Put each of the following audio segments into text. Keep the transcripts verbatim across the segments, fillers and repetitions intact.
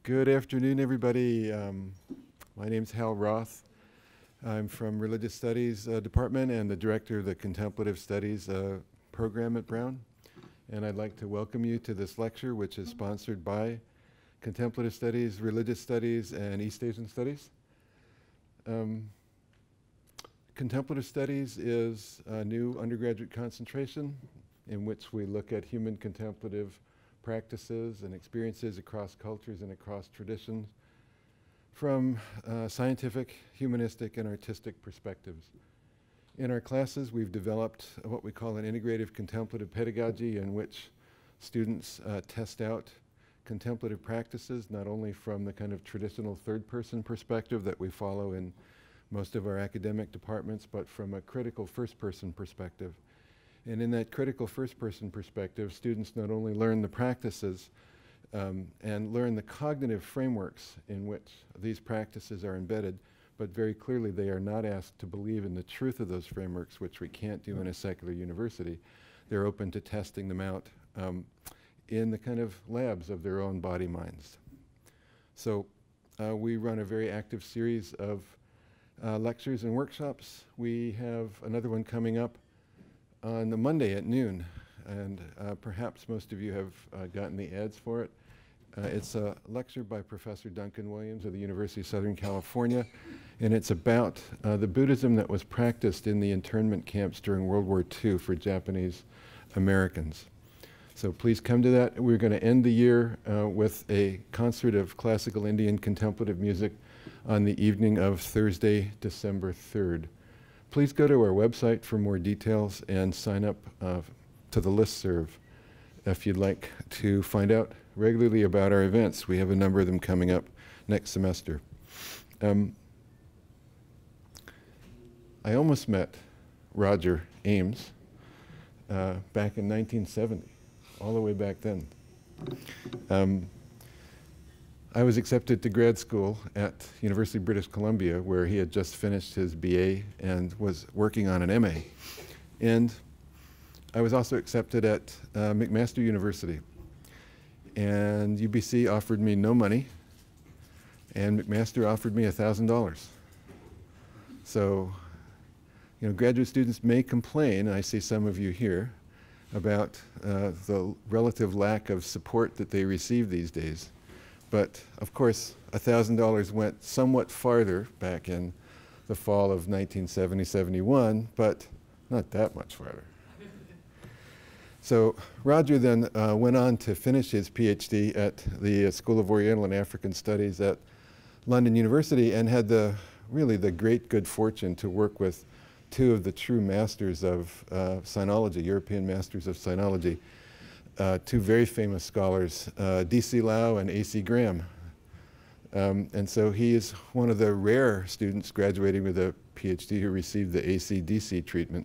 Good afternoon, everybody. Um, my name's Hal Roth. I'm from Religious Studies uh, Department and the director of the Contemplative Studies uh, program at Brown. And I'd like to welcome you to this lecture, which is sponsored by Contemplative Studies, Religious Studies, and East Asian Studies. Um, Contemplative Studies is a new undergraduate concentration in which we look at human contemplative practices and experiences across cultures and across traditions from uh, scientific, humanistic, and artistic perspectives. In our classes, we've developed what we call an integrative contemplative pedagogy in which students uh, test out contemplative practices, not only from the kind of traditional third-person perspective that we follow in most of our academic departments, but from a critical first-person perspective. And in that critical first-person perspective, students not only learn the practices um, and learn the cognitive frameworks in which these practices are embedded, but very clearly they are not asked to believe in the truth of those frameworks, which we can't do in a secular university. They're open to testing them out um, in the kind of labs of their own body minds. So uh, we run a very active series of uh, lectures and workshops. We have another one coming up on the Monday at noon, and uh, perhaps most of you have uh, gotten the ads for it. Uh, it's a lecture by Professor Duncan Williams of the University of Southern California, and it's about uh, the Buddhism that was practiced in the internment camps during World War Two for Japanese Americans. So please come to that. We're going to end the year uh, with a concert of classical Indian contemplative music on the evening of Thursday, December third. Please go to our website for more details and sign up uh, to the listserv if you'd like to find out regularly about our events. We have a number of them coming up next semester. Um, I almost met Roger Ames uh, back in nineteen seventy, all the way back then. Um, I was accepted to grad school at University of British Columbia, where he had just finished his B A and was working on an M A. And I was also accepted at uh, McMaster University. And U B C offered me no money, and McMaster offered me one thousand dollars. So, you know, graduate students may complain, I see some of you here, about uh, the relative lack of support that they receive these days. But of course, one thousand dollars went somewhat farther back in the fall of nineteen seventy seventy-one, but not that much farther. So Roger then uh, went on to finish his PhD at the uh, School of Oriental and African Studies at London University, and had the really the great good fortune to work with two of the true masters of uh, sinology, European masters of sinology. Uh, two very famous scholars, uh, D C Lau and A C Graham. Um, and so he is one of the rare students graduating with a PhD who received the A C D C treatment.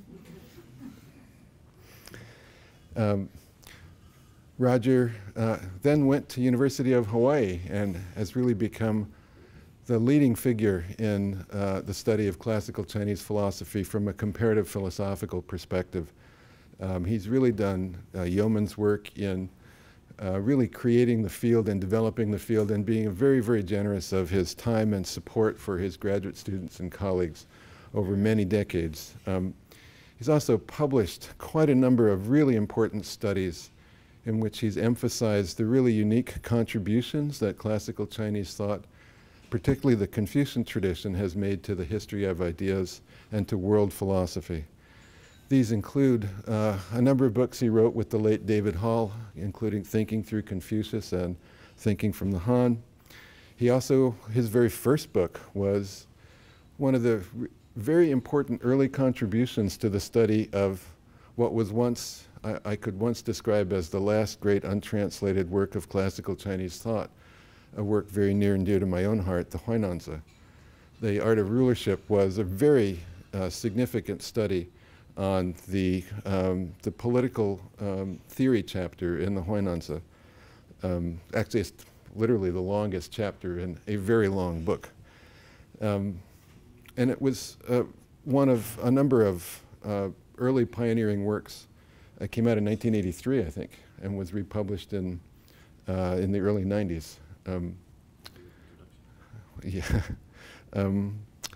Um, Roger uh, then went to University of Hawaii and has really become the leading figure in uh, the study of classical Chinese philosophy from a comparative philosophical perspective. Um, he's really done uh, yeoman's work in uh, really creating the field and developing the field and being very, very generous of his time and support for his graduate students and colleagues over many decades. Um, he's also published quite a number of really important studies in which he's emphasized the really unique contributions that classical Chinese thought, particularly the Confucian tradition, has made to the history of ideas and to world philosophy. These include uh, a number of books he wrote with the late David Hall, including Thinking Through Confucius and Thinking from the Han. He also, his very first book was one of the very important early contributions to the study of what was once, I, I could once describe as the last great untranslated work of classical Chinese thought, a work very near and dear to my own heart, the Huinanzi. The Art of Rulership was a very uh, significant study on the, um, the political um, theory chapter in the Huinanzi. Um, actually, it's literally the longest chapter in a very long book. Um, and it was uh, one of a number of uh, early pioneering works. It came out in nineteen eighty-three, I think, and was republished in, uh, in the early nineties. Um, yeah. um,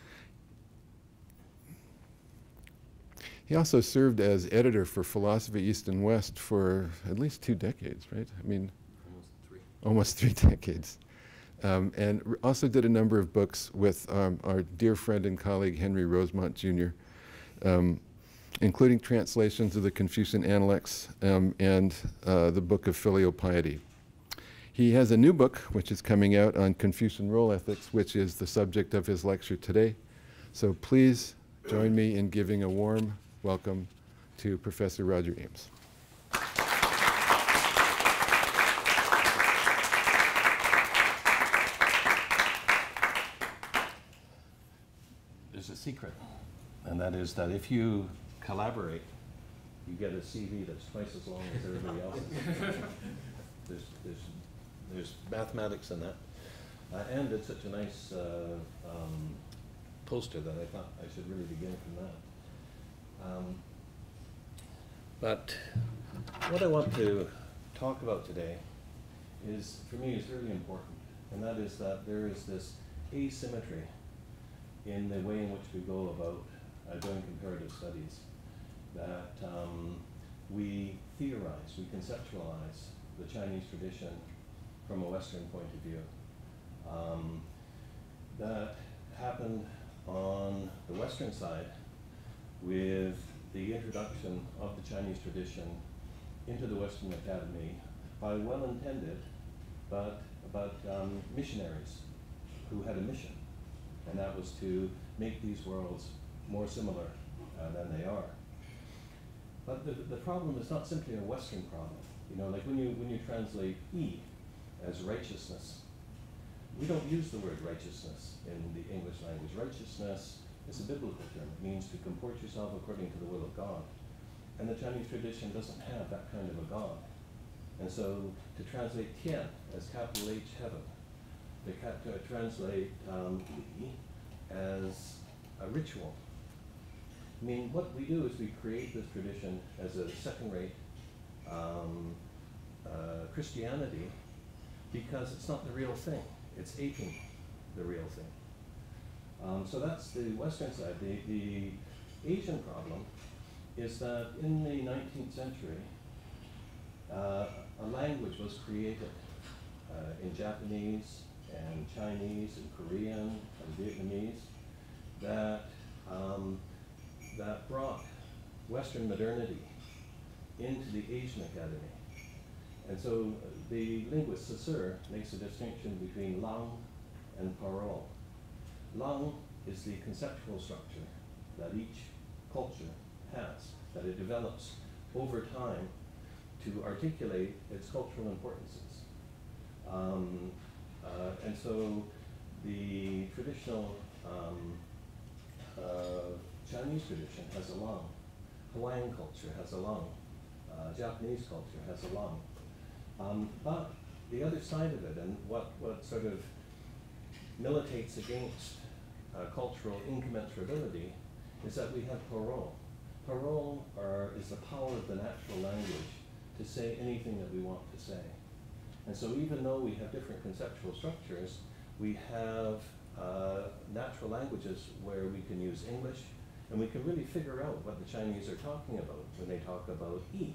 he also served as editor for Philosophy East and West for at least two decades, right? I mean, almost three. Almost three decades. Um, and r also did a number of books with um, our dear friend and colleague Henry Rosemont Junior, um, including translations of the Confucian Analects um, and uh, the book of Filial Piety. He has a new book which is coming out on Confucian Role Ethics, which is the subject of his lecture today. So please join me in giving a warm welcome to Professor Roger Ames. There's a secret, and that is that if you collaborate, you get a C V that's twice as long as everybody else's. there's, there's, there's mathematics in that. Uh, and it's such a nice uh, um, poster that I thought I should really begin from that. Um, but what I want to talk about today is, for me, is really important, and that is that there is this asymmetry in the way in which we go about uh, doing comparative studies, that um, we theorize, we conceptualize the Chinese tradition from a Western point of view. Um, that happened on the Western side with the introduction of the Chinese tradition into the Western Academy by well-intended but, but um, missionaries who had a mission. And that was to make these worlds more similar uh, than they are. But the, the problem is not simply a Western problem. You know, like when you, when you translate E as righteousness, we don't use the word righteousness in the English language. Righteousness is a biblical term. It means to comport yourself according to the will of God. And the Chinese tradition doesn't have that kind of a God. And so to translate Tian as capital H heaven, they uh, translate um, Li as a ritual. I mean, what we do is we create this tradition as a second-rate um, uh, Christianity because it's not the real thing. It's aping the real thing. Um, so that's the Western side. The, the Asian problem is that in the nineteenth century, uh, a language was created uh, in Japanese and Chinese and Korean and Vietnamese that, um, that brought Western modernity into the Asian Academy. And so the linguist Saussure makes a distinction between langue and parole. Langue is the conceptual structure that each culture has, that it develops over time to articulate its cultural importances. Um, uh, and so the traditional um, uh, Chinese tradition has a langue, Hawaiian culture has a langue, uh, Japanese culture has a langue. Um, but the other side of it, and what, what sort of militates against uh, cultural incommensurability, is that we have parole. Parole are, is the power of the natural language to say anything that we want to say. And so even though we have different conceptual structures, we have uh, natural languages where we can use English, and we can really figure out what the Chinese are talking about when they talk about E.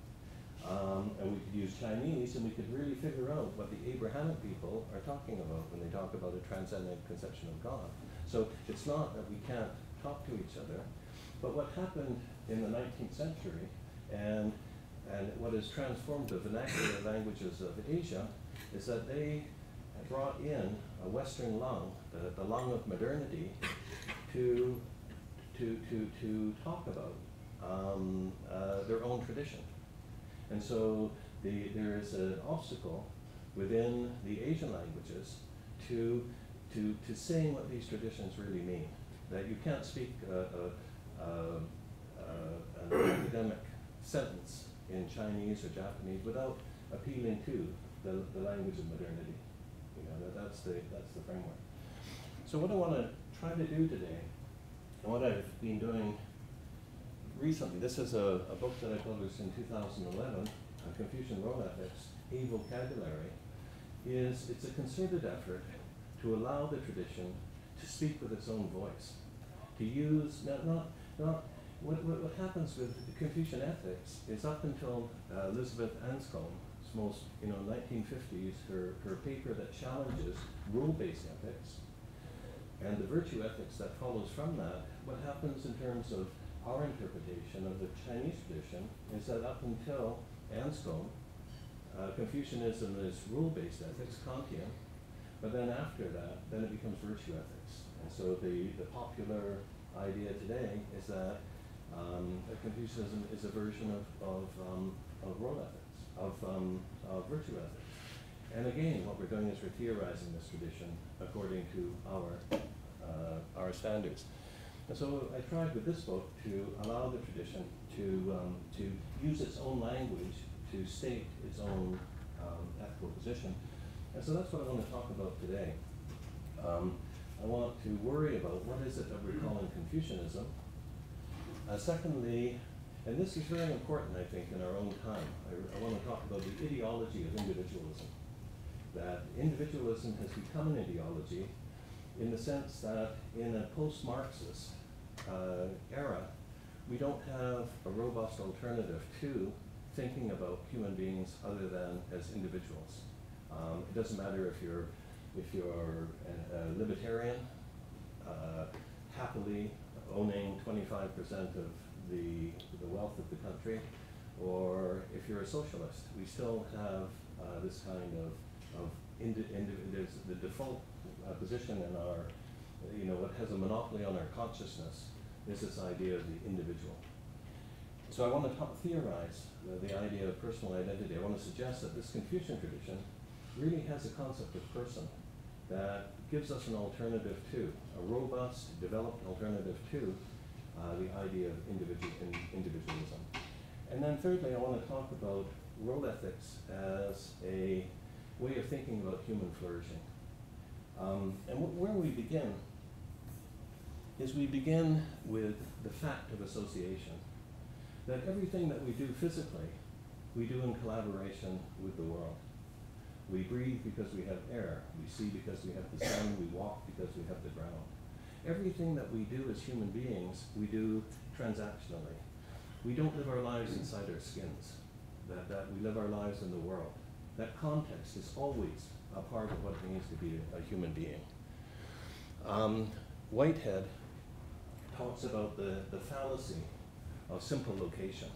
Um, and we could use Chinese, and we could really figure out what the Abrahamic people are talking about when they talk about a transcendent conception of God. So it's not that we can't talk to each other, but what happened in the nineteenth century, and, and what has transformed the vernacular languages of Asia, is that they brought in a Western langue, the, the langue of modernity, to, to, to, to talk about um, uh, their own tradition. And so the, there is an obstacle within the Asian languages to, to, to saying what these traditions really mean. That you can't speak uh, uh, uh, uh, an academic sentence in Chinese or Japanese without appealing to the, the language of modernity. You know, that, that's, the, that's the framework. So what I want to try to do today, and what I've been doing recently, this is a, a book that I published in two thousand eleven, on Confucian Role Ethics, A Vocabulary, is it's a concerted effort to allow the tradition to speak with its own voice, to use, not, not, not what, what, what happens with Confucian ethics is up until uh, Elizabeth Anscombe's most, you know, nineteen fifties, her, her paper that challenges rule-based ethics, and the virtue ethics that follows from that, what happens in terms of our interpretation of the Chinese tradition is that up until Anscombe, uh, Confucianism is rule-based ethics, Kantian, but then after that, then it becomes virtue ethics. And so the, the popular idea today is that um, Confucianism is a version of, of, um, of role ethics, of, um, of virtue ethics. And again, what we're doing is we're theorizing this tradition according to our, uh, our standards. And so I tried with this book to allow the tradition to, um, to use its own language to state its own um, ethical position. And so that's what I want to talk about today. Um, I want to worry about what is it that we're calling Confucianism. Uh, secondly, and this is very important, I think, in our own time, I, I want to talk about the ideology of individualism. That individualism has become an ideology in the sense that in a post-Marxist uh, era, we don't have a robust alternative to thinking about human beings other than as individuals. Um, it doesn't matter if you're, if you're a, a libertarian, uh, happily owning twenty-five percent of the, the wealth of the country, or if you're a socialist. We still have uh, this kind of, of indi indi there's the default uh, position in our, you know, what has a monopoly on our consciousness is this idea of the individual. So I want to talk, theorize the, the idea of personal identity. I want to suggest that this Confucian tradition really has a concept of person that gives us an alternative to, a robust, developed alternative to uh, the idea of individual, in, individualism. And then thirdly, I want to talk about role ethics as a way of thinking about human flourishing. Um, and wh where we begin is we begin with the fact of association. That everything that we do physically, we do in collaboration with the world. We breathe because we have air. We see because we have the sun. We walk because we have the ground. Everything that we do as human beings, we do transactionally. We don't live our lives inside our skins. That, that we live our lives in the world. That context is always a part of what it means to be a, a human being. Um, Whitehead talks about the, the fallacy of simple location.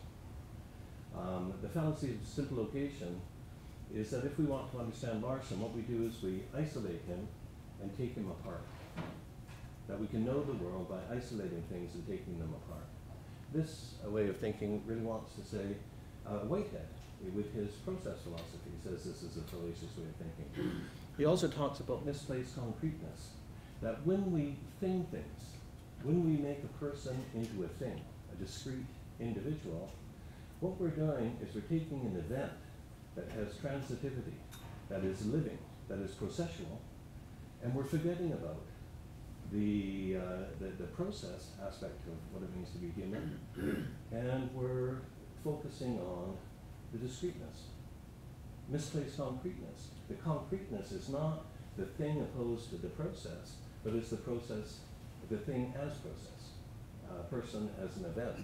Um, the fallacy of simple location is that if we want to understand Larson, what we do is we isolate him and take him apart. That we can know the world by isolating things and taking them apart. This uh, way of thinking really wants to say, uh, Whitehead, with his process philosophy, says this is a fallacious way of thinking. He also talks about misplaced concreteness, that when we thing things, when we make a person into a thing, a discrete individual, what we're doing is we're taking an event that has transitivity, that is living, that is processual, and we're forgetting about the, uh, the, the process aspect of what it means to be human, and we're focusing on the discreteness, misplaced concreteness. The concreteness is not the thing opposed to the process, but it's the process, the thing as process, uh, person as an event.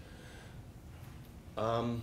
Um,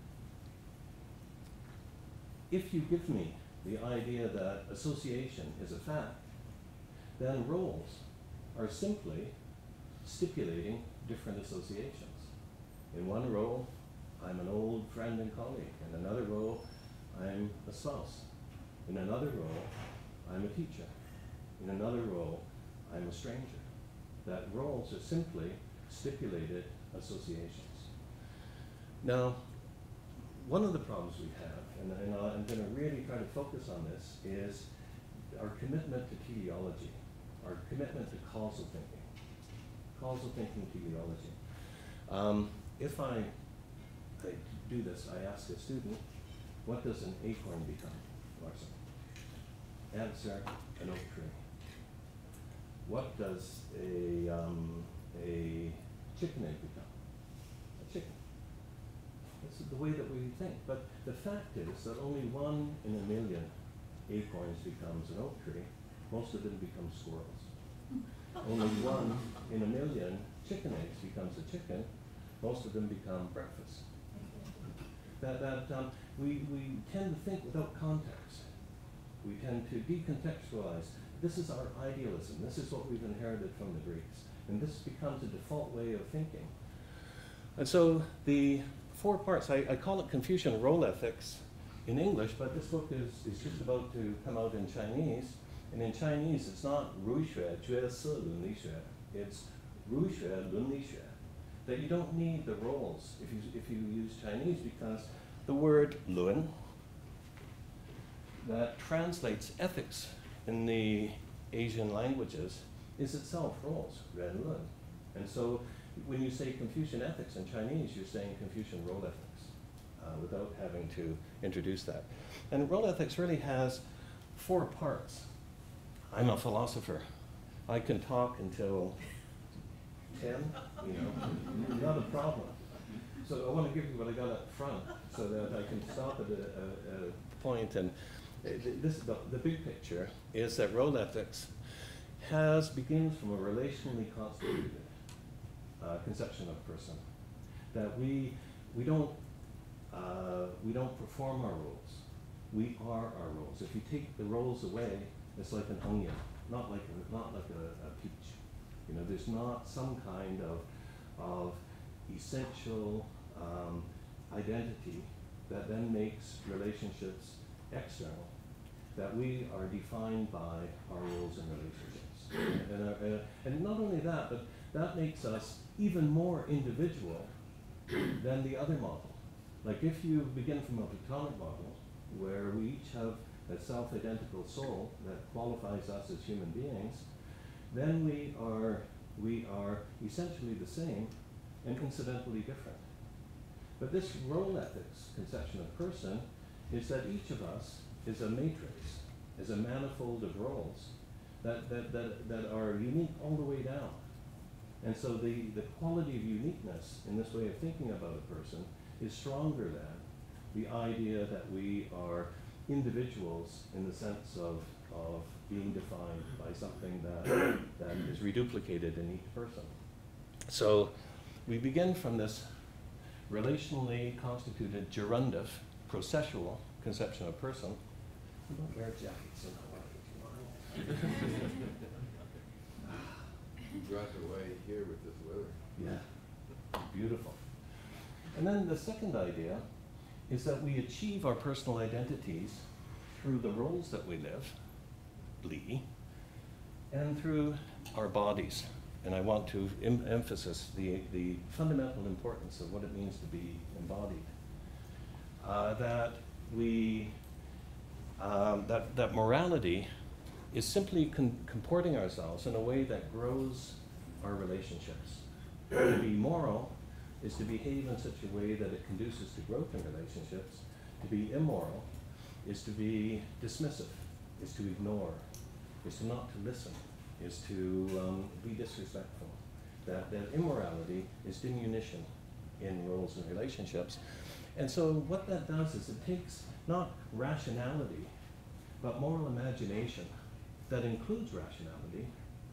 if you give me the idea that association is a fact, then roles are simply stipulating different associations. In one role, I'm an old friend and colleague. In another role, I'm a spouse. In another role, I'm a teacher. In another role, I'm a stranger. That roles are simply stipulated associations. Now, one of the problems we have, and, and I'm going to really try to focus on this, is our commitment to teleology, our commitment to causal thinking. Causal thinking teleology. Um, if I, I do this, I ask a student, what does an acorn become, Larson? Answer, an oak tree. What does a, um, a chicken egg become? A chicken. That's the way that we think. But the fact is that only one in a million acorns becomes an oak tree, most of them become squirrels. Only one in a million chicken eggs becomes a chicken, most of them become breakfast. That, that um, we, we tend to think without context. We tend to decontextualize. This is our idealism. This is what we've inherited from the Greeks. And this becomes a default way of thinking. And so the four parts, I, I call it Confucian Role Ethics in English, but this book is, is just about to come out in Chinese. And in Chinese, it's not 儒学角色伦理学, it's 儒学伦理学. That you don't need the roles if you, if you use Chinese, because the word 伦 that translates ethics in the Asian languages is itself roles, 人伦. And so when you say Confucian ethics in Chinese, you're saying Confucian role ethics uh, without having to introduce that. And role ethics really has four parts. I'm a philosopher. I can talk until ten, you know, not a problem. So I want to give you what I got up front so that I can stop at a, a, a point. And this, the, the big picture is that role ethics has, begins from a relationally constituted uh, conception of person. That we, we, don't, uh, we don't perform our roles. We are our roles. If you take the roles away, it's like an onion, not like a, not like a, a peach. You know, there's not some kind of, of essential um, identity that then makes relationships external, that we are defined by our roles and relationships. And, uh, uh, and not only that, but that makes us even more individual than the other model. Like if you begin from a Platonic model, where we each have a self-identical soul that qualifies us as human beings, then we are, we are essentially the same and incidentally different. But this role ethics conception of person is that each of us is a matrix, is a manifold of roles that, that, that, that are unique all the way down. And so the, the quality of uniqueness in this way of thinking about a person is stronger than the idea that we are individuals in the sense of, of being defined by something that, that is reduplicated in each person. So we begin from this relationally constituted gerundive, processual conception of person. We don't wear jackets in Hawaii, do you mind? You brought it away here with this weather. Yeah, beautiful. And then the second idea is that we achieve our personal identities through the roles that we live, li, and through our bodies. And I want to em emphasize the, the fundamental importance of what it means to be embodied. Uh, that we, um, that, that morality is simply con comporting ourselves in a way that grows our relationships. To be moral is to behave in such a way that it conduces to growth in relationships. To be immoral is to be dismissive, is to ignore, is to not to listen, is to um, be disrespectful. That, that immorality is diminution in roles and relationships. And so what that does is it takes not rationality, but moral imagination that includes rationality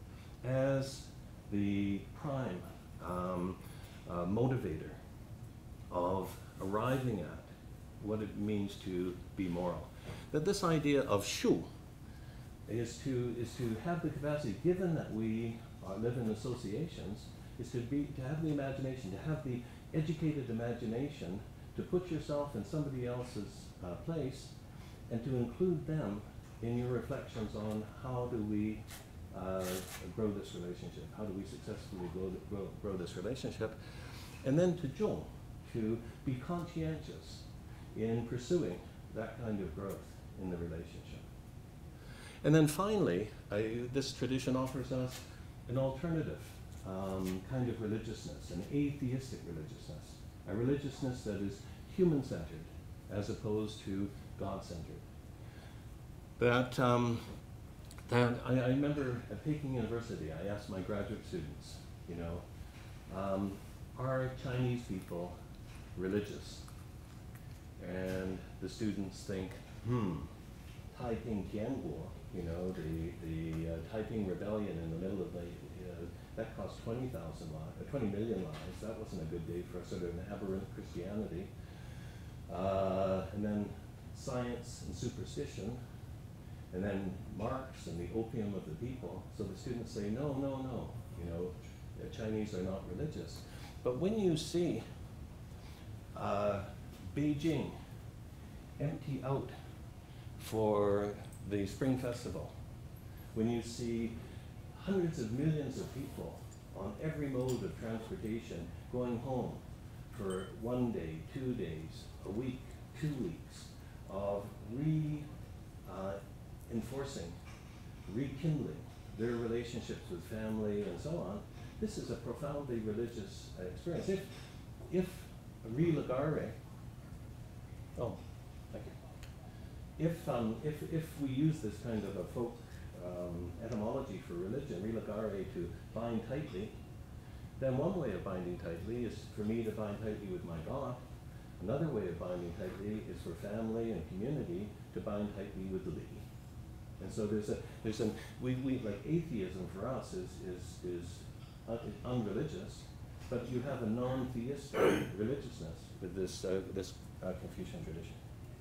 as the prime um, uh, motivator of arriving at what it means to be moral. That this idea of shu is to, is to have the capacity, given that we uh, live in associations, is to, be, to have the imagination, to have the educated imagination, to put yourself in somebody else's uh, place and to include them in your reflections on how do we uh, grow this relationship, how do we successfully grow, grow, grow this relationship, and then to zhong, to be conscientious in pursuing that kind of growth in the relationship. And then finally, I, this tradition offers us an alternative um, kind of religiousness, an atheistic religiousness, a religiousness that is human-centered as opposed to God-centered. That, um, that I, I remember at Peking University, I asked my graduate students, you know, um, are Chinese people religious? And the students think, hmm, Taiping Tian War, you know, the, the uh, Taiping Rebellion in the middle of the, uh, that cost twenty thousand lives, uh, twenty million lives. That wasn't a good day for sort of an aberrant Christianity. Uh, and then science and superstition, and then Marx and the opium of the people. So the students say, no, no, no, you know, the Chinese are not religious. But when you see uh, Beijing empty out for the Spring Festival, when you see hundreds of millions of people on every mode of transportation going home for one day, two days, a week, two weeks of re uh, enforcing, rekindling their relationships with family and so on, this is a profoundly religious uh, experience. If, if religare, oh, thank you. If, um, if, if we use this kind of a folk um, etymology for religion, religare, to bind tightly, then one way of binding tightly is for me to bind tightly with my God. Another way of binding tightly is for family and community to bind tightly with the Li. And so there's a, there's an, we, we, like atheism for us is, is, is un unreligious, but you have a non-theistic religiousness with this, uh, this uh, Confucian tradition.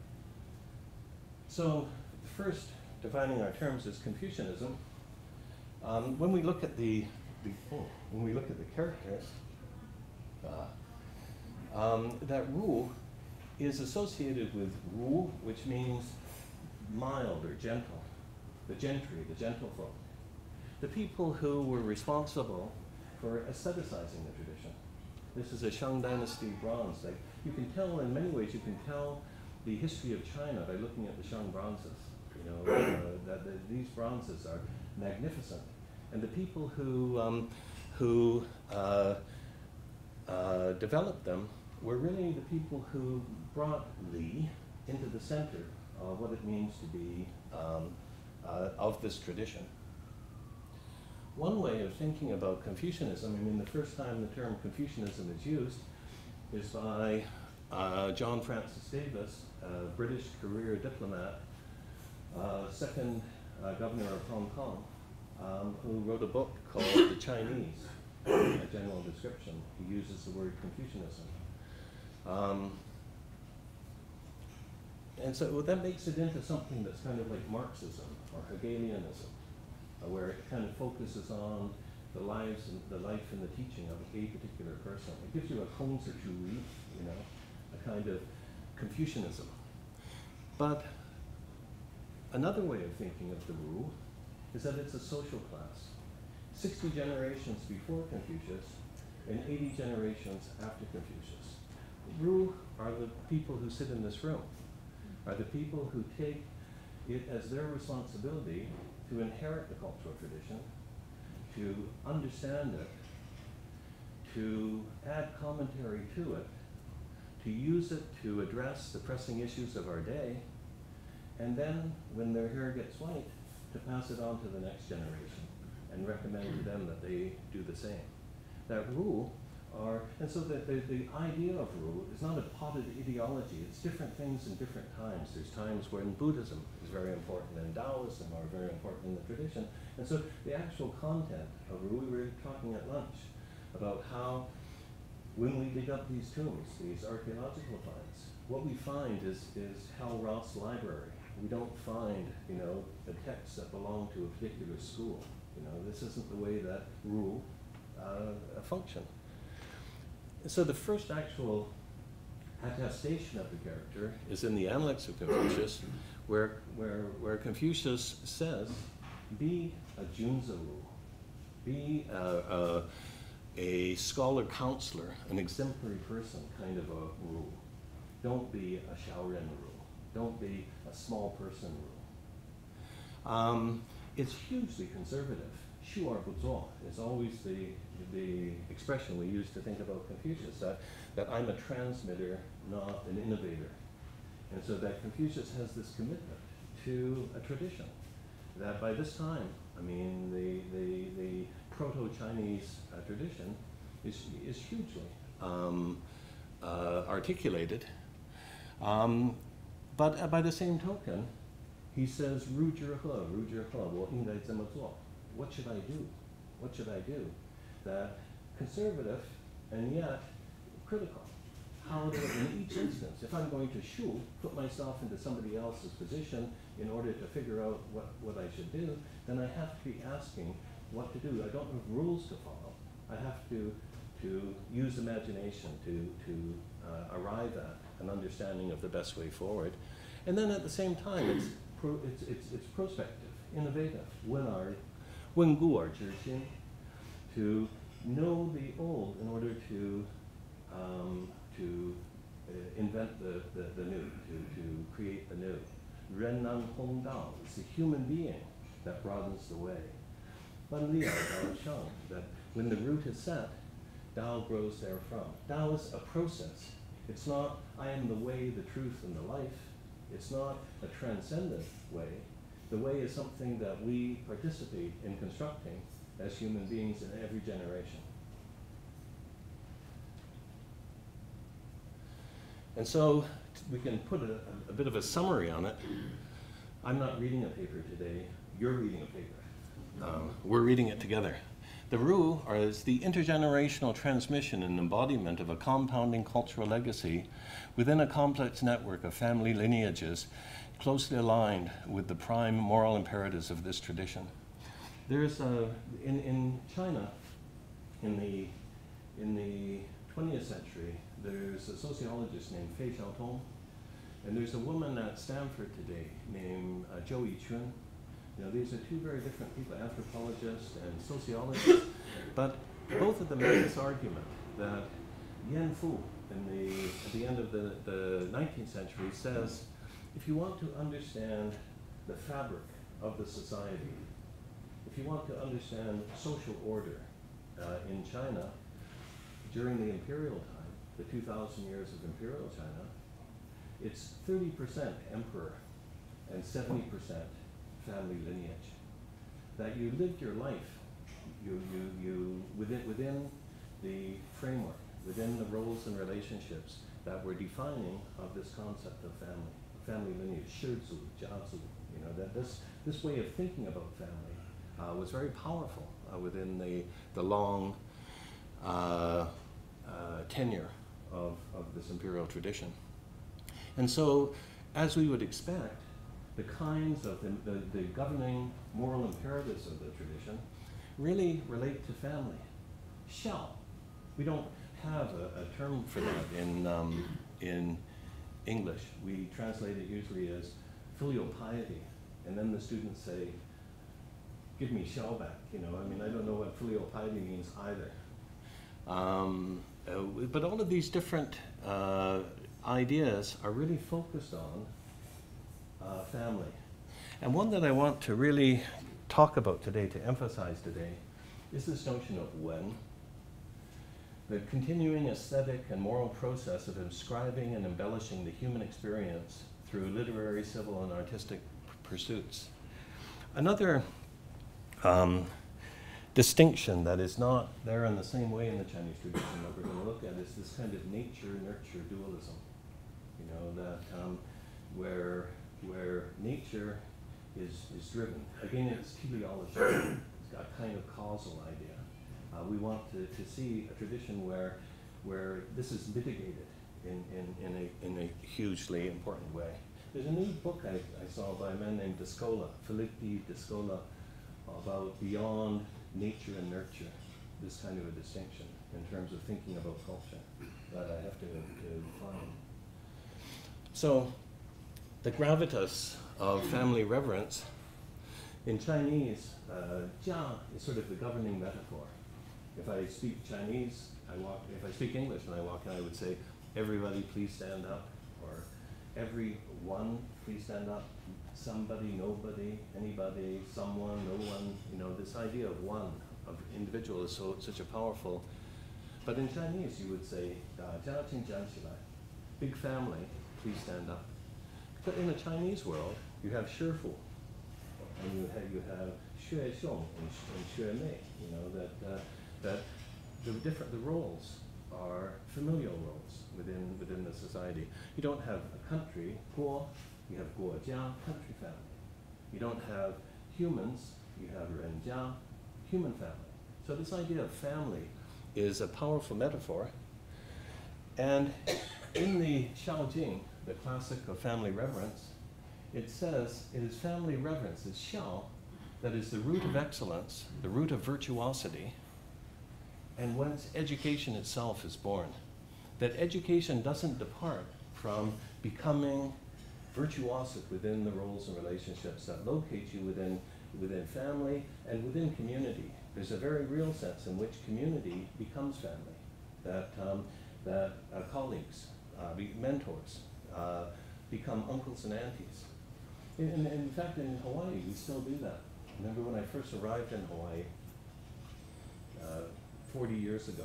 So first, defining our terms as Confucianism, um, when we look at the, the oh, when we look at the characters, uh, um, that Ru is associated with Ru, which means mild or gentle, the gentry, the gentlefolk, the people who were responsible for aestheticizing the tradition. This is a Shang Dynasty bronze. Like, you can tell, in many ways, you can tell the history of China by looking at the Shang bronzes. You know, uh, that the, these bronzes are magnificent. And the people who, um, who uh, uh, developed them were really the people who brought Li into the center of what it means to be um, uh, of this tradition. One way of thinking about Confucianism, I mean, the first time the term Confucianism is used is by uh, John Francis Davis, a British career diplomat, uh, second uh, governor of Hong Kong, um, who wrote a book called The Chinese, a general description. He uses the word Confucianism. Um, and so well, that makes it into something that's kind of like Marxism or Hegelianism, uh, where it kind of focuses on the lives and the life and the teaching of a particular person. It gives you a Kongzi Zhui, you know, a kind of Confucianism. But another way of thinking of the Ru is that it's a social class. sixty generations before Confucius and eighty generations after Confucius. Ru are the people who sit in this room, are the people who take it as their responsibility to inherit the cultural tradition, to understand it, to add commentary to it, to use it to address the pressing issues of our day, and then, when their hair gets white, to pass it on to the next generation and recommend to them that they do the same. That Ru are, and so that the, the idea of Ru is not a potted ideology. It's different things in different times. There's times when Buddhism is very important and Taoism are very important in the tradition. And so the actual content of Ru, we were talking at lunch about how when we dig up these tombs, these archaeological finds, what we find is, is Hal Roth's library. We don't find, you know, the texts that belong to a particular school. You know, this isn't the way that Ru uh, function. So the first actual attestation of the character is in the Analects of Confucius, where, where, where Confucius says, be a Junzi Ru, be a, a, a scholar counselor, an exemplary person kind of a Ru. Don't be a Shaoren Ru. Don't be a small person Ru. Um, it's hugely conservative. Shu er bu zuo is always the, the expression we use to think about Confucius, that, that I'm a transmitter, not an innovator. And so that Confucius has this commitment to a tradition that by this time, I mean, the, the, the proto-Chinese uh, tradition is, is hugely um, uh, articulated. Um, but uh, by the same token, He says, 如之何,如之何,我应该怎么做? What should I do? What should I do? That conservative and yet critical. How do, in each instance, if I'm going to shu, put myself into somebody else's position in order to figure out what, what I should do, then I have to be asking what to do. I don't have rules to follow. I have to, to use imagination to, to uh, arrive at an understanding of the best way forward. And then at the same time, it's, pro, it's, it's, it's prospective, innovative. 问而, 问故而知新, to know the old in order to um, to uh, invent the, the, the new, to, to create the new. 人能通道, it's the human being that broadens the way. 万力而道生, that when the root is set, Tao grows therefrom. Tao is a process. It's not, I am the way, the truth, and the life. It's not a transcendent way. The way is something that we participate in constructing as human beings in every generation. And so we can put a, a bit of a summary on it. I'm not reading a paper today. You're reading a paper. Um, we're reading it together. The Ru is the intergenerational transmission and embodiment of a compounding cultural legacy within a complex network of family lineages closely aligned with the prime moral imperatives of this tradition. There's a, in, in China, in the, in the twentieth century, there's a sociologist named Fei Xiaotong, and there's a woman at Stanford today named uh, Zhou Yichun. You know, these are two very different people, anthropologists and sociologists, but both of them make this argument that Yan Fu, in the, at the end of the, the nineteenth century, says, if you want to understand the fabric of the society, if you want to understand social order uh, in China during the imperial time, the two thousand years of imperial China, it's thirty percent emperor and seventy percent family lineage. That you lived your life, you, you, you within, within the framework, within the roles and relationships that were defining of this concept of family, family lineage, 世族, 家族, you know, that this, this way of thinking about family uh, was very powerful uh, within the, the long uh, uh, tenure of, of this imperial tradition. And so, as we would expect, the kinds of the, the, the governing moral imperatives of the tradition really relate to family. Shall. We don't have a, a term for that in, um, in English. We translate it usually as filial piety. And then the students say, give me shall back. You know, I mean, I don't know what filial piety means either. Um, uh, but all of these different uh, ideas are really focused on uh, family. And one that I want to really talk about today, to emphasize today, is this notion of when. The continuing aesthetic and moral process of inscribing and embellishing the human experience through literary, civil, and artistic pursuits. Another um, distinction that is not there in the same way in the Chinese tradition that we're going to look at is this kind of nature-nurture dualism. You know, that um, where, where nature is, is driven. Again, it's teleology. It's got a kind of causal idea. Uh, we want to, to see a tradition where, where this is mitigated in, in, in, a, in a hugely important way. There's a new book I, I saw by a man named De Scola, Filippi De Scola, about beyond nature and nurture, this kind of a distinction in terms of thinking about culture that I have to, to find. So, the gravitas of family reverence, in Chinese, uh, jia is sort of the governing metaphor. If I speak Chinese, I walk, if I speak English and I walk in, I would say, everybody please stand up, or everyone please stand up, somebody, nobody, anybody, someone, no one, you know, this idea of one, of individual is so, such a powerful, but in Chinese you would say, "家庭站起来," big family, please stand up. But in the Chinese world, you have 师傅, and you have, you have 学兄 and, and 学妹, you know, that, uh, that the different, the roles are familial roles within, within the society. You don't have a country, 国, you have 国家, country family. You don't have humans, you have renjia, human family. So this idea of family is a powerful metaphor. And in the Shaojing, the classic of family reverence, it says it is family reverence, it's xiao, that is the root of excellence, the root of virtuosity, and whence education itself is born. That education doesn't depart from becoming virtuosic within the roles and relationships that locate you within, within family and within community. There's a very real sense in which community becomes family, that, um, that uh, colleagues, uh, be mentors, uh, become uncles and aunties. In, in, in fact, in Hawaii, we still do that. Remember when I first arrived in Hawaii uh, forty years ago,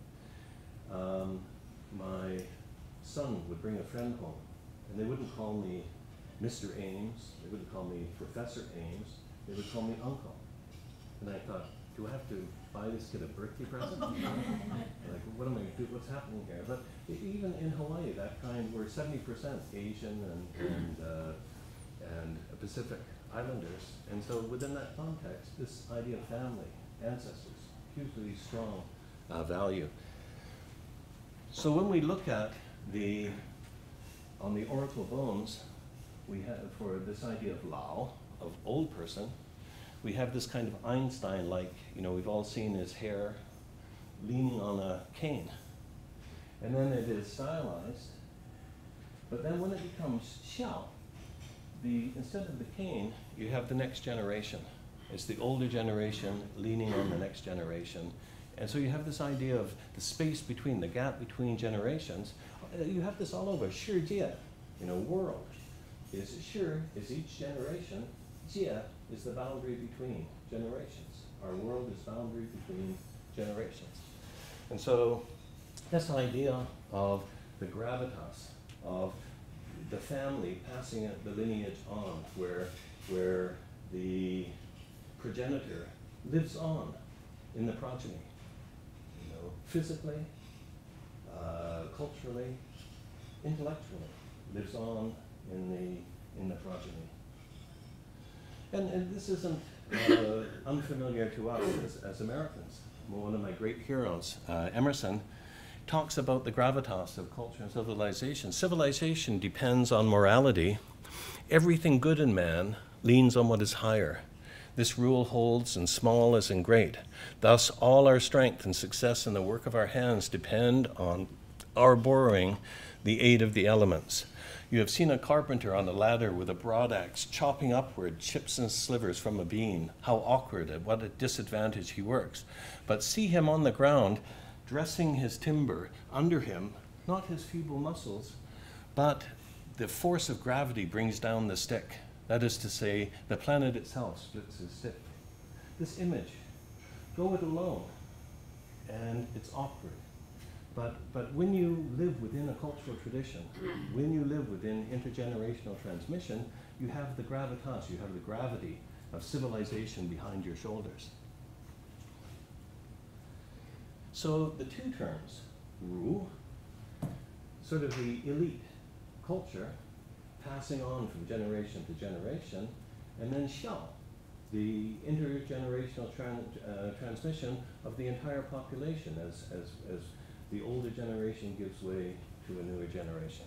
um, my son would bring a friend home, and they wouldn't call me Mister Ames, they wouldn't call me Professor Ames, they would call me Uncle. And I thought, do I have to buy this kid a birthday present? Like, what am I going to do? What's happening here? But even in Hawaii, that kind, we're seventy percent Asian and, and, uh, and Pacific Islanders. And so within that context, this idea of family, ancestors, hugely strong uh, value. So when we look at the, on the oracle bones, we have, for this idea of Lao, of old person, we have this kind of Einstein-like, you know, we've all seen his hair leaning on a cane. And then it is stylized, but then when it becomes xiao, the, instead of the cane, you have the next generation. It's the older generation leaning on the next generation. And so you have this idea of the space between, the gap between generations. Uh, you have this all over, shi jie, you know, world. Is shi is each generation, jie is the boundary between generations. Our world is boundary between generations. And so this idea of the gravitas, of the family passing it, the lineage on, where, where the progenitor lives on in the progeny, you know, physically, uh, culturally, intellectually, lives on in the, in the progeny. And, and this isn't uh, unfamiliar to us as, as Americans. One of my great heroes, uh, Emerson, talks about the gravitas of culture and civilization. Civilization depends on morality. Everything good in man leans on what is higher. This rule holds in small as in great. Thus, all our strength and success in the work of our hands depend on our borrowing the aid of the elements. You have seen a carpenter on a ladder with a broad axe chopping upward chips and slivers from a beam. How awkward, at what a disadvantage he works. But see him on the ground, dressing his timber under him, not his feeble muscles, but the force of gravity brings down the stick. That is to say, the planet itself splits his stick. This image, go it alone, and it's awkward. But, but when you live within a cultural tradition, when you live within intergenerational transmission, you have the gravitas, you have the gravity of civilization behind your shoulders. So the two terms, ru, sort of the elite culture, passing on from generation to generation, and then xiao, the intergenerational tran uh, transmission of the entire population as, as, as the older generation gives way to a newer generation.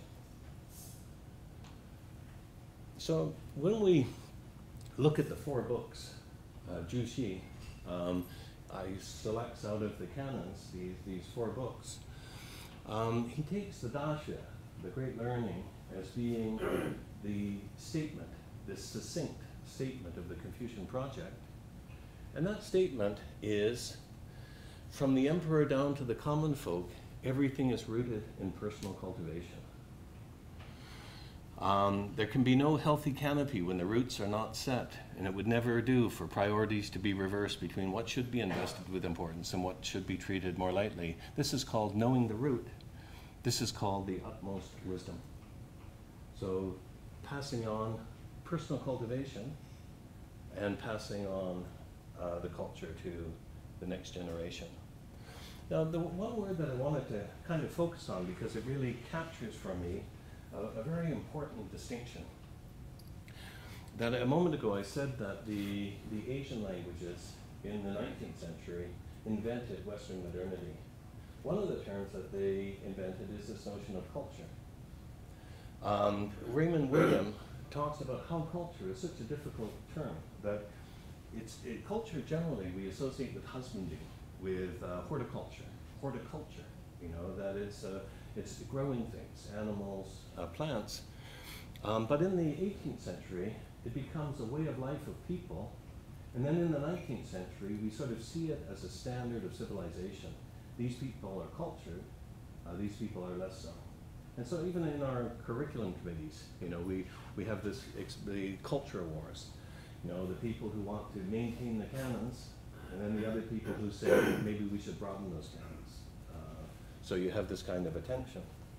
So when we look at the four books, uh, Ju Xi, um, I selects out of the canons these, these four books. Um, he takes the Daxue, the great learning, as being the statement, this succinct statement of the Confucian project. And that statement is, from the emperor down to the common folk, everything is rooted in personal cultivation. Um, there can be no healthy canopy when the roots are not set, and it would never do for priorities to be reversed between what should be invested with importance and what should be treated more lightly. This is called knowing the root. This is called the utmost wisdom. So passing on personal cultivation and passing on uh, the culture to the next generation. Now, the one word that I wanted to kind of focus on, because it really captures for me a, a very important distinction. that a moment ago I said that the, the Asian languages in the nineteenth century invented Western modernity. One of the terms that they invented is this notion of culture. Um, Raymond William talks about how culture is such a difficult term, that it's, it, culture generally we associate with husbandry, with uh, horticulture, horticulture, you know, that it's, uh, it's growing things, animals, uh, plants. Um, but in the eighteenth century, it becomes a way of life of people. And then in the nineteenth century, we sort of see it as a standard of civilization. These people are cultured, uh, these people are less so. And so even in our curriculum committees, you know, we, we have this, ex the culture wars. You know, the people who want to maintain the canons, and then the other people who say maybe we should broaden those canons. Uh, so you have this kind of a tension.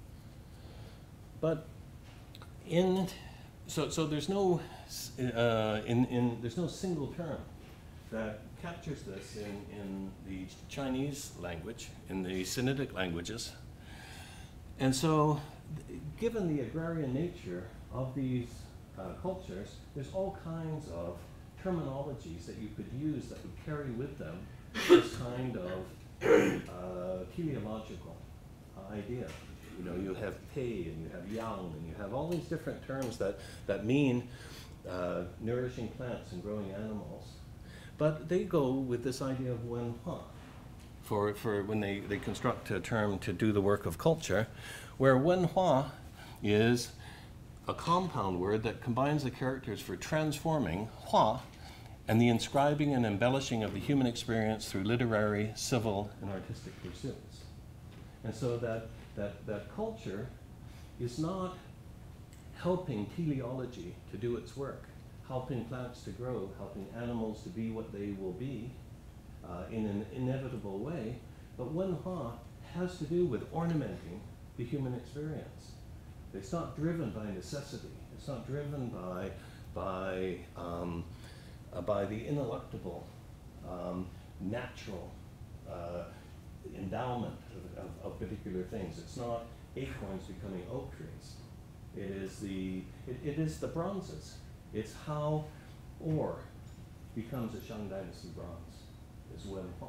But in, so, so there's no, uh, in, in, there's no single term that captures this in, in the Chinese language, in the Sinitic languages. And so, given the agrarian nature of these uh, cultures, there's all kinds of terminologies that you could use that would carry with them this kind of uh, teleological uh, idea. You know, you have pei and you have yang and you have all these different terms that, that mean uh, nourishing plants and growing animals. But they go with this idea of wenhua for, for when they, they construct a term to do the work of culture, where wenhua is a compound word that combines the characters for transforming, hua, and the inscribing and embellishing of the human experience through literary, civil, and artistic pursuits. And so that That, that culture is not helping teleology to do its work, helping plants to grow, helping animals to be what they will be uh, in an inevitable way, but wenhua has to do with ornamenting the human experience. It's not driven by necessity. It's not driven by, by, um, uh, by the ineluctable, um, natural uh, endowment of, of, of particular things. It's not acorns becoming oak trees. It is the, it, it is the bronzes. It's how ore becomes a Shang Dynasty bronze, is wenhua.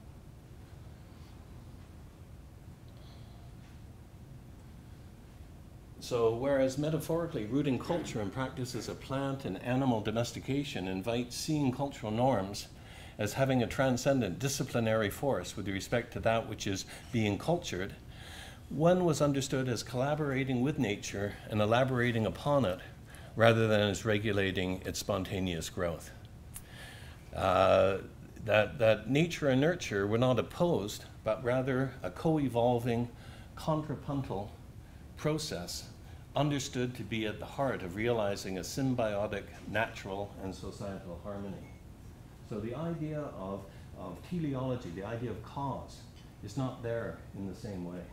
So whereas metaphorically rooting culture in practices of plant and animal domestication invites seeing cultural norms as having a transcendent disciplinary force with respect to that which is being cultured, one was understood as collaborating with nature and elaborating upon it rather than as regulating its spontaneous growth. Uh, that, that nature and nurture were not opposed, but rather a co-evolving, contrapuntal process understood to be at the heart of realizing a symbiotic natural and societal harmony. So the idea of, of teleology, the idea of cause, is not there in the same way.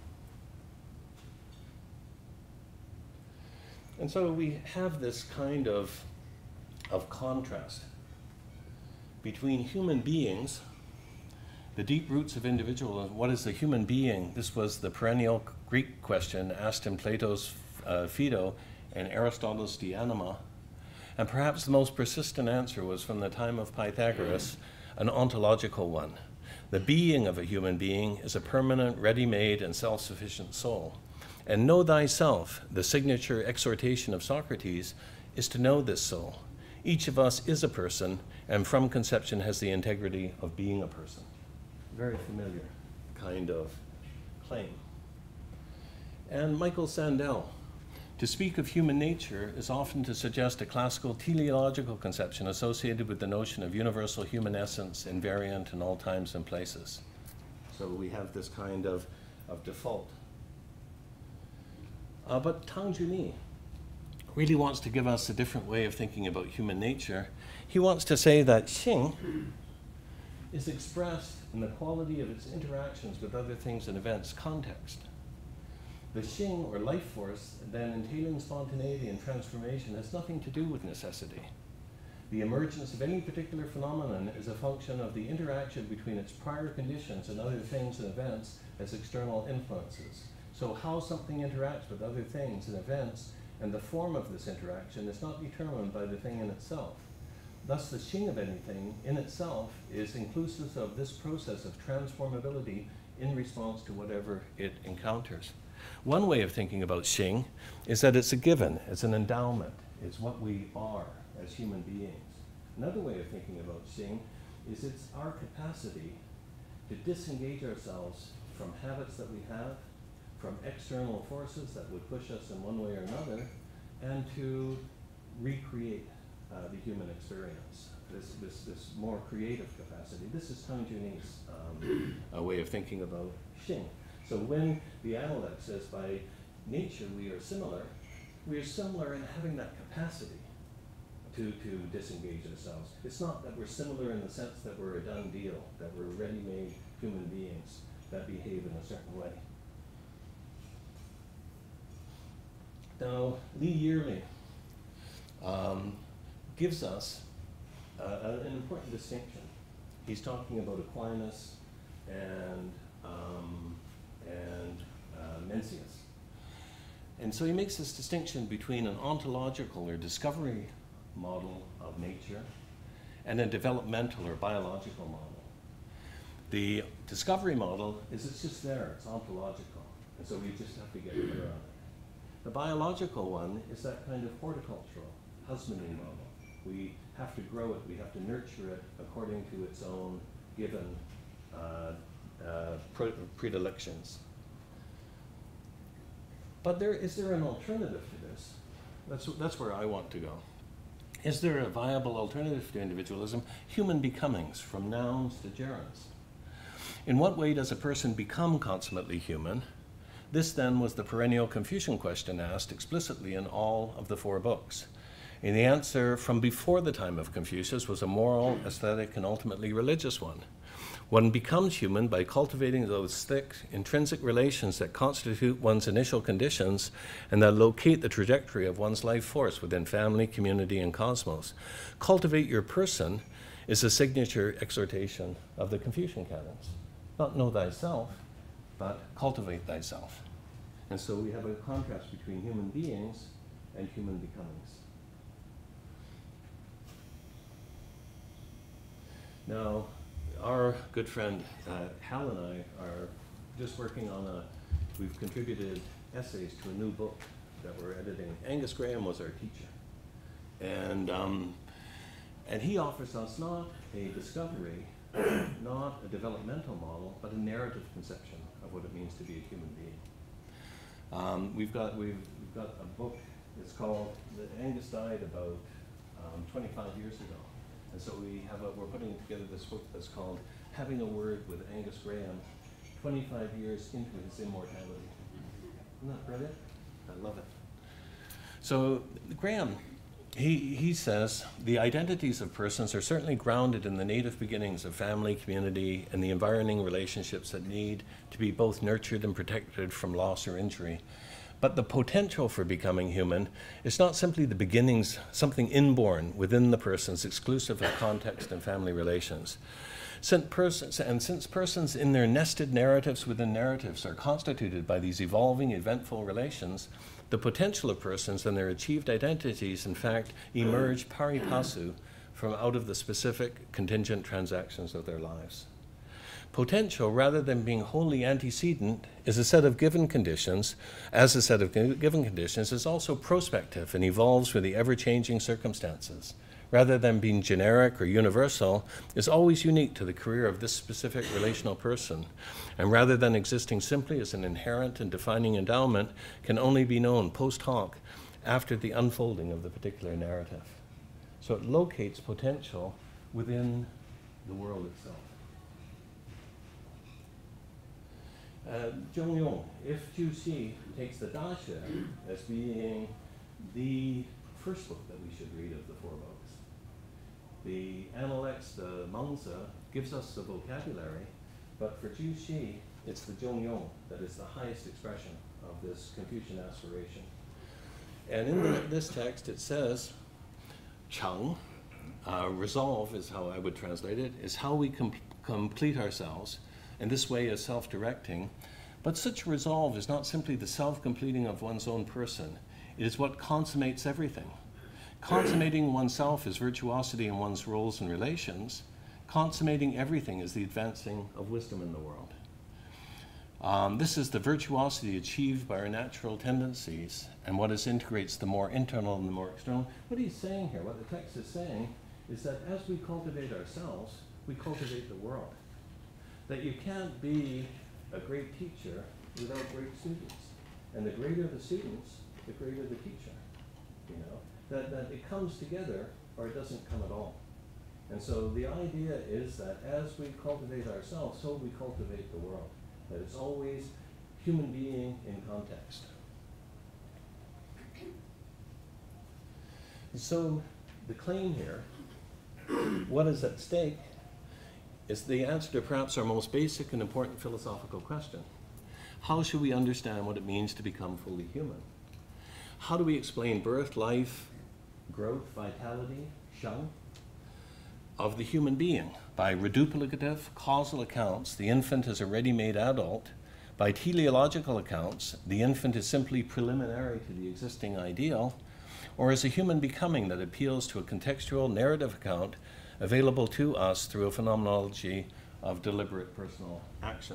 And so we have this kind of, of contrast between human beings, the deep roots of individualism. What is the human being? This was the perennial Greek question asked in Plato's uh, Phaedo and Aristotle's De Anima. And perhaps the most persistent answer was from the time of Pythagoras, an ontological one. The being of a human being is a permanent, ready-made, and self-sufficient soul. And know thyself, the signature exhortation of Socrates, is to know this soul. Each of us is a person, and from conception has the integrity of being a person. Very familiar kind of claim. And Michael Sandel, to speak of human nature is often to suggest a classical teleological conception associated with the notion of universal human essence invariant in all times and places. So we have this kind of, of default. Uh, but Tang Juni really wants to give us a different way of thinking about human nature. He wants to say that Xing is expressed in the quality of its interactions with other things and events context. The Xing, or life force, then entailing spontaneity and transformation, has nothing to do with necessity. The emergence of any particular phenomenon is a function of the interaction between its prior conditions and other things and events as external influences. So how something interacts with other things and events And the form of this interaction is not determined by the thing in itself. Thus, the xing of anything in itself is inclusive of this process of transformability in response to whatever it encounters. One way of thinking about xing is that it's a given, it's an endowment, it's what we are as human beings. Another way of thinking about xing is it's our capacity to disengage ourselves from habits that we have, from external forces that would push us in one way or another, and to recreate uh, the human experience, this, this, this more creative capacity. This is Confucian's um, a way of thinking about xing. So when the analect says by nature we are similar, we are similar in having that capacity to, to disengage ourselves. It's not that we're similar in the sense that we're a done deal, that we're ready-made human beings that behave in a certain way. Now, Lee Yearley um, gives us uh, an important distinction. He's talking about Aquinas and, um, and uh, Mencius. And so he makes this distinction between an ontological or discovery model of nature and a developmental or biological model. The discovery model is it's just there, it's ontological, and so we just have to get clear on it. The biological one is that kind of horticultural, husbanding model. We have to grow it, we have to nurture it according to its own given uh, uh, pre predilections. But there, is there an alternative to this? That's, that's where I want to go. Is there a viable alternative to individualism? Human becomings, from nouns to gerunds. In what way does a person become consummately human? This then was the perennial Confucian question asked explicitly in all of the four books. And the answer from before the time of Confucius was a moral, aesthetic, and ultimately religious one. One becomes human by cultivating those thick, intrinsic relations that constitute one's initial conditions and that locate the trajectory of one's life force within family, community, and cosmos. Cultivate your person is the signature exhortation of the Confucian canons. Not know thyself, but cultivate thyself. And so we have a contrast between human beings and human becomings. Now, our good friend uh, Hal and I are just working on a, we've contributed essays to a new book that we're editing. Angus Graham was our teacher. And, um, and he offers us not a discovery, not a developmental model, but a narrative conception of what it means to be a human being. Um, we've, got, we've, we've got a book, it's called, Angus died about um, twenty-five years ago. And so we have a, we're putting together this book that's called Having a Word with Angus Graham, twenty-five years into his immortality. Isn't that brilliant? I love it. So Graham, he, he says, the identities of persons are certainly grounded in the native beginnings of family, community, and the environing relationships that need to be both nurtured and protected from loss or injury. But the potential for becoming human is not simply the beginnings, something inborn within the persons, exclusive of context and family relations. Since persons, and since persons in their nested narratives within narratives are constituted by these evolving, eventful relations, the potential of persons and their achieved identities, in fact, emerge pari passu from out of the specific contingent transactions of their lives. Potential, rather than being wholly antecedent, is a set of given conditions, as a set of given conditions is also prospective and evolves with the ever-changing circumstances. Rather than being generic or universal, is always unique to the career of this specific relational person. And rather than existing simply as an inherent and defining endowment, can only be known post hoc after the unfolding of the particular narrative. So it locates potential within the world itself. Uh, Zhong Yong, if Zhu Xi takes the Daxue as being the first book that we should read of the four books, the Analects, the Mengzi, gives us the vocabulary, but for Zhu Xi, it's the Zhong Yong that is the highest expression of this Confucian aspiration. And in the, this text it says, Cheng, uh, resolve is how I would translate it, is how we com complete ourselves. And this way is self-directing. But such resolve is not simply the self-completing of one's own person. It is what consummates everything. Consummating oneself is virtuosity in one's roles and relations. Consummating everything is the advancing of wisdom in the world. Um, this is the virtuosity achieved by our natural tendencies and what is integrates the more internal and the more external. What he's saying here, what the text is saying, is that as we cultivate ourselves, we cultivate the world. That you can't be a great teacher without great students. And the greater the students, the greater the teacher. You know, that, that it comes together or it doesn't come at all. And so the idea is that as we cultivate ourselves, so we cultivate the world. That it's always human being in context. And so the claim here, what is at stake, is the answer to perhaps our most basic and important philosophical question. How should we understand what it means to become fully human? How do we explain birth, life, growth, vitality, shang, of the human being? By reduplicative, causal accounts, the infant is a ready-made adult. By teleological accounts, the infant is simply preliminary to the existing ideal, or as a human becoming that appeals to a contextual narrative account available to us through a phenomenology of deliberate personal action.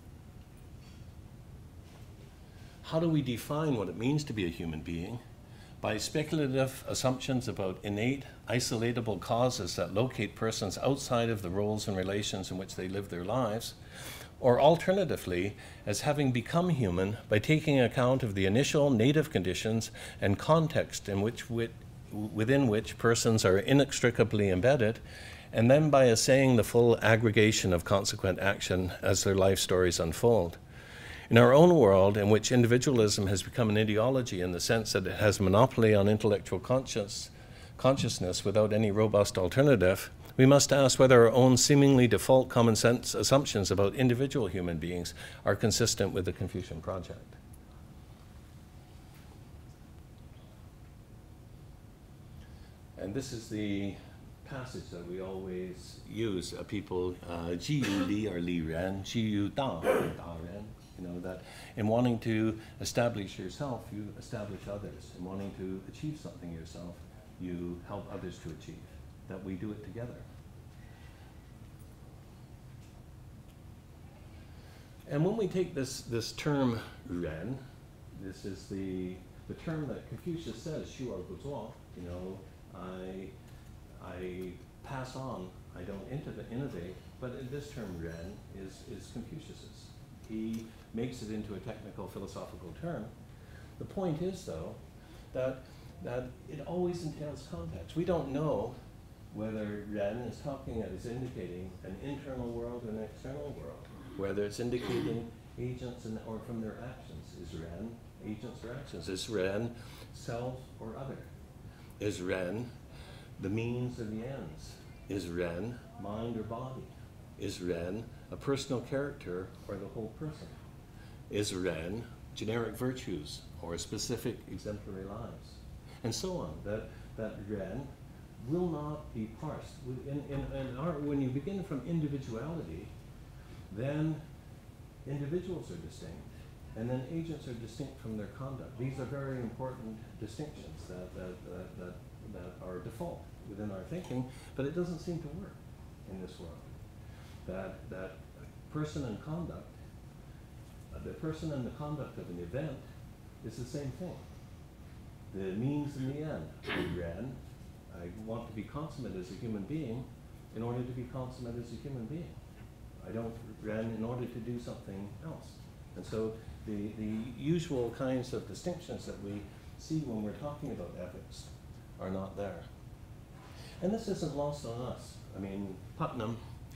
How do we define what it means to be a human being? By speculative assumptions about innate, isolatable causes that locate persons outside of the roles and relations in which they live their lives, or alternatively, as having become human by taking account of the initial native conditions and context in which, within which persons are inextricably embedded, and then by assaying the full aggregation of consequent action as their life stories unfold. In our own world, in which individualism has become an ideology in the sense that it has monopoly on intellectual conscious, consciousness without any robust alternative, we must ask whether our own seemingly default common sense assumptions about individual human beings are consistent with the Confucian project. And this is the passage that we always use. Uh, people, ji yu li or li ren, ji yu da, da ren. You know, that in wanting to establish yourself, you establish others. In wanting to achieve something yourself, you help others to achieve. That we do it together. And when we take this, this term ren, this is the, the term that Confucius says, shu er gu zuo, you know, I, I pass on, I don't innovate, but this term ren is, is Confucius's. He makes it into a technical philosophical term. The point is, though, that, that it always entails context. We don't know whether ren is talking, is indicating an internal world and an external world, whether it's indicating agents and, or from their actions. Is ren agents or actions? Is ren self or other? Is ren the means or the ends? Is ren mind or body? Is ren a personal character or the whole person? Is ren generic virtues or specific exemplary lives? And so on. That, that ren will not be parsed. In, in, in our, when you begin from individuality, then individuals are distinct, and then agents are distinct from their conduct. These are very important distinctions that, that, that, that, that are default within our thinking, but it doesn't seem to work in this world. That, that person and conduct, uh, the person and the conduct of an event is the same thing. The means and the end. Ren, I want to be consummate as a human being in order to be consummate as a human being. I don't ren in order to do something else. And so the, the usual kinds of distinctions that we see when we're talking about ethics are not there. And this isn't lost on us. I mean, Putnam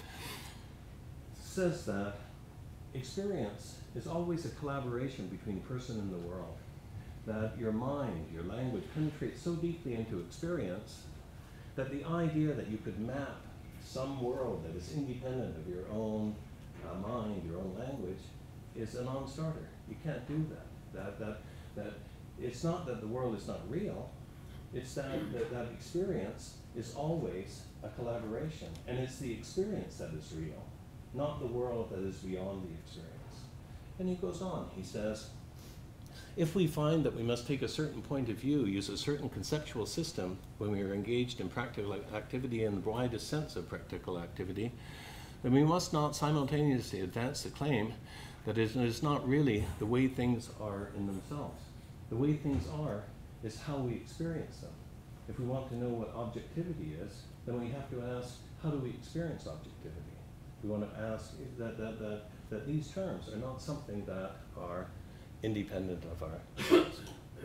says that experience is always a collaboration between person and the world. That your mind, your language penetrates so deeply into experience that the idea that you could map some world that is independent of your own uh, mind, your own language, is a non-starter. You can't do that. That, that, that. It's not that the world is not real, it's that, that that experience is always a collaboration. And it's the experience that is real, not the world that is beyond the experience. And he goes on, he says, if we find that we must take a certain point of view, use a certain conceptual system when we are engaged in practical activity in the widest sense of practical activity, then we must not simultaneously advance the claim that it is not really the way things are in themselves. The way things are is how we experience them. If we want to know what objectivity is, then we have to ask, how do we experience objectivity? We want to ask that, that, that, that these terms are not something that are independent of ourselves.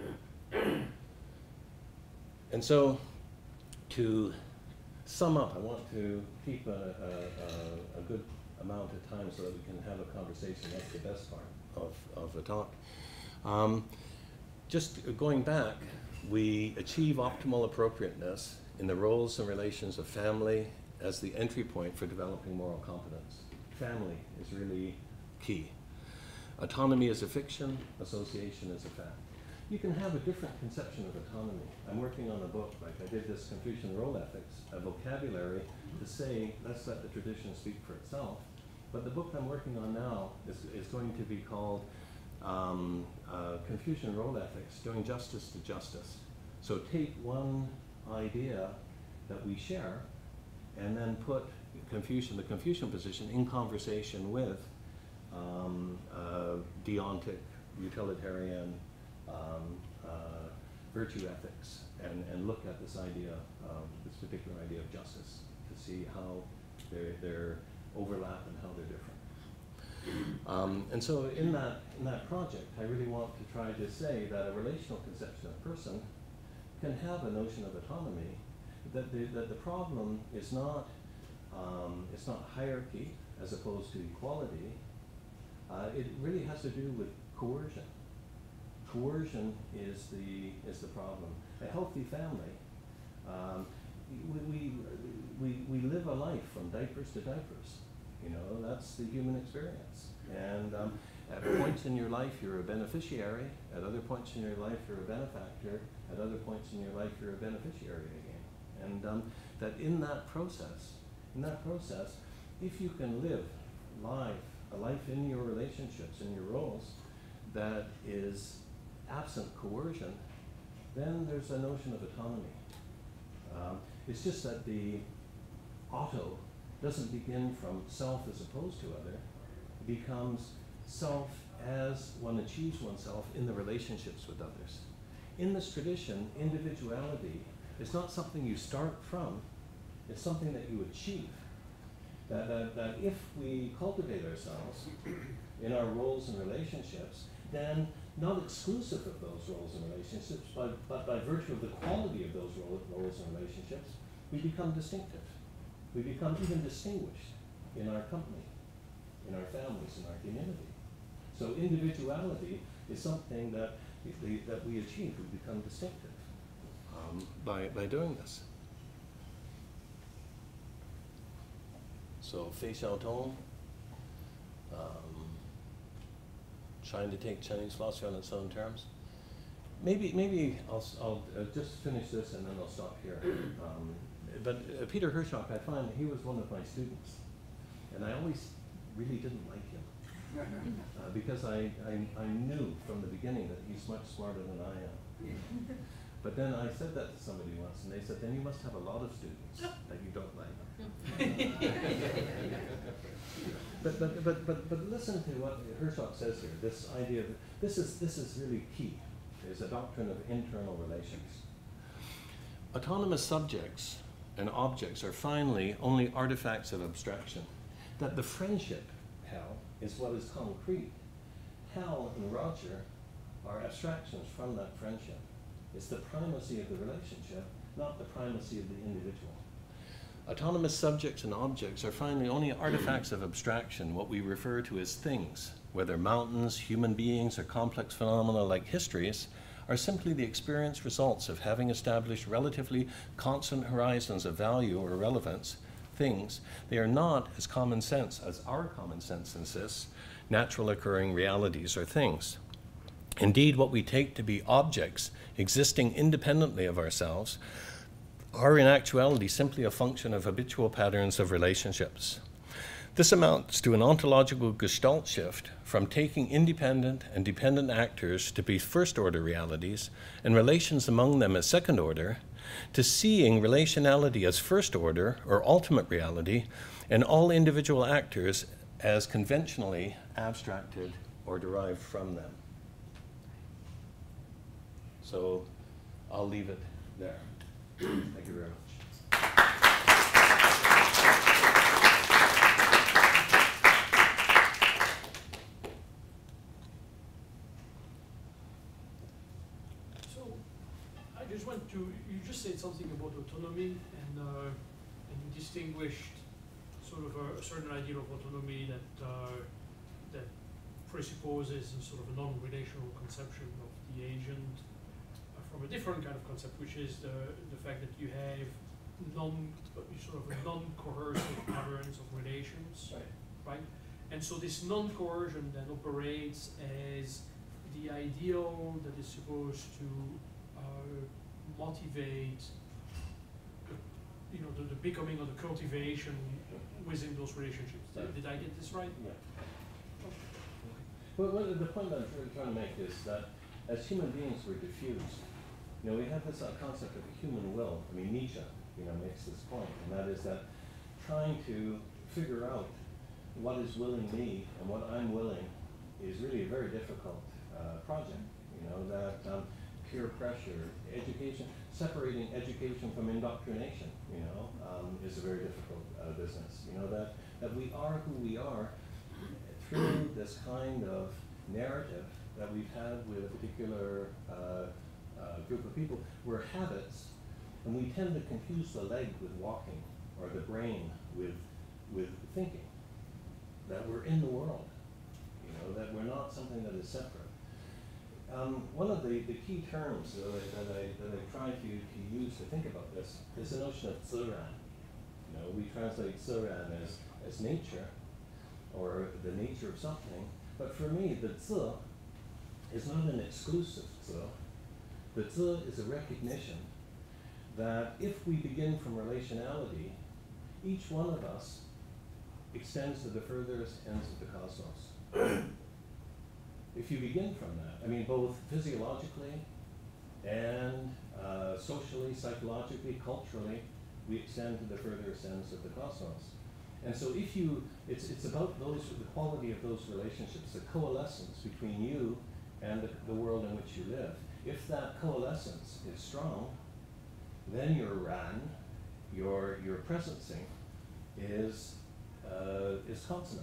And so, to sum up, I want to keep a, a, a, a good amount of time so that we can have a conversation. That's the best part of, of the talk. Um, just going back, we achieve optimal appropriateness in the roles and relations of family as the entry point for developing moral competence. Family is really key. Autonomy is a fiction, association is a fact. You can have a different conception of autonomy. I'm working on a book, like I did this Confucian Role Ethics, a vocabulary to say, let's let the tradition speak for itself. But the book I'm working on now is, is going to be called um, uh, Confucian Role Ethics, Doing Justice to Justice. So take one idea that we share and then put Confucian, the Confucian position in conversation with um, uh, deontic, utilitarian, um, uh, virtue ethics, and, and look at this idea, um, this particular idea of justice, to see how they're, they're overlap and how they're different. Um, and so in that, in that project, I really want to try to say that a relational conception of person can have a notion of autonomy, that the, that the problem is not, um, it's not hierarchy as opposed to equality. Uh, it really has to do with coercion. Coercion is the, is the problem. A healthy family, um, we, we, we, we live a life from diapers to diapers. You know, that's the human experience. And um, at points in your life, you're a beneficiary. At other points in your life, you're a benefactor. At other points in your life, you're a beneficiary again. And um, that in that process, in that process, if you can live life, a life in your relationships, in your roles, that is absent coercion, then there's a notion of autonomy. Um, it's just that the auto doesn't begin from self as opposed to other. It becomes self as one achieves oneself in the relationships with others. In this tradition, individuality is not something you start from, it's something that you achieve. That, that, that if we cultivate ourselves in our roles and relationships, then not exclusive of those roles and relationships, but, but by virtue of the quality of those role, roles and relationships, we become distinctive. We become even distinguished in our company, in our families, in our community. So individuality is something that, that we achieve. We become distinctive um, by, by doing this. So, fei xiao tong, um, trying to take Chinese philosophy on its own terms. Maybe, maybe I'll, I'll uh, just finish this and then I'll stop here. Um, but uh, Peter Hershock, I find he was one of my students, and I always really didn't like him uh, because I, I, I knew from the beginning that he's much smarter than I am. But then I said that to somebody once, and they said, then you must have a lot of students that you don't like. but, but, but, but, but listen to what Hershock says here, this idea that this is, this is really key, is a doctrine of internal relations. Autonomous subjects and objects are finally only artifacts of abstraction. That the friendship, Hal, is what is concrete. Hal and Roger are abstractions from that friendship. It's the primacy of the relationship, not the primacy of the individual. Autonomous subjects and objects are finally only artifacts of abstraction, what we refer to as things, whether mountains, human beings, or complex phenomena like histories, are simply the experienced results of having established relatively constant horizons of value or relevance. Things, they are not as common sense, as our common sense insists, natural occurring realities or things. Indeed, what we take to be objects existing independently of ourselves are in actuality simply a function of habitual patterns of relationships. This amounts to an ontological gestalt shift from taking independent and dependent actors to be first-order realities and relations among them as second-order, to seeing relationality as first-order or ultimate reality and all individual actors as conventionally abstracted or derived from them. So I'll leave it there. Thank you very much. I just want to, you just said something about autonomy, and, uh, and you distinguished sort of a, a certain idea of autonomy that, uh, that presupposes a sort of a non-relational conception of the agent uh, from a different kind of concept, which is the, the fact that you have non, sort of a non-coercive patterns of relations, Right. right? And so this non-coercion then operates as the ideal that is supposed to uh, motivate the, you know, the, the becoming or the cultivation within those relationships. Did, Right. did I get this right? Yeah. Well, well, the point I'm trying to make is that as human beings we're diffused. You know, we have this uh, concept of a human will. I mean, Nietzsche, you know, makes this point, and that is that trying to figure out what is willing me and what I'm willing is really a very difficult uh, project. You know, that um, peer pressure, education, separating education from indoctrination, you know, um, is a very difficult uh, business. You know, that, that we are who we are through this kind of narrative that we've had with a particular uh, uh, group of people. We're habits, and we tend to confuse the leg with walking, or the brain with, with thinking. That we're in the world, you know, that we're not something that is separate. Um, one of the, the key terms that I, that I, that I try to, to use to think about this is the notion of ziran. You know, we translate ziran as, as nature, or the nature of something, but for me, the zi is not an exclusive zi. The zi is a recognition that if we begin from relationality, each one of us extends to the furthest ends of the cosmos. If you begin from that, I mean, both physiologically and uh, socially, psychologically, culturally, we extend to the furthest ends of the cosmos. And so if you, it's, it's about those, the quality of those relationships, the coalescence between you and the, the world in which you live. If that coalescence is strong, then your ran, your, your presencing is, uh, is consonant.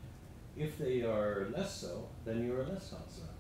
If they are less so, then you are less consonant.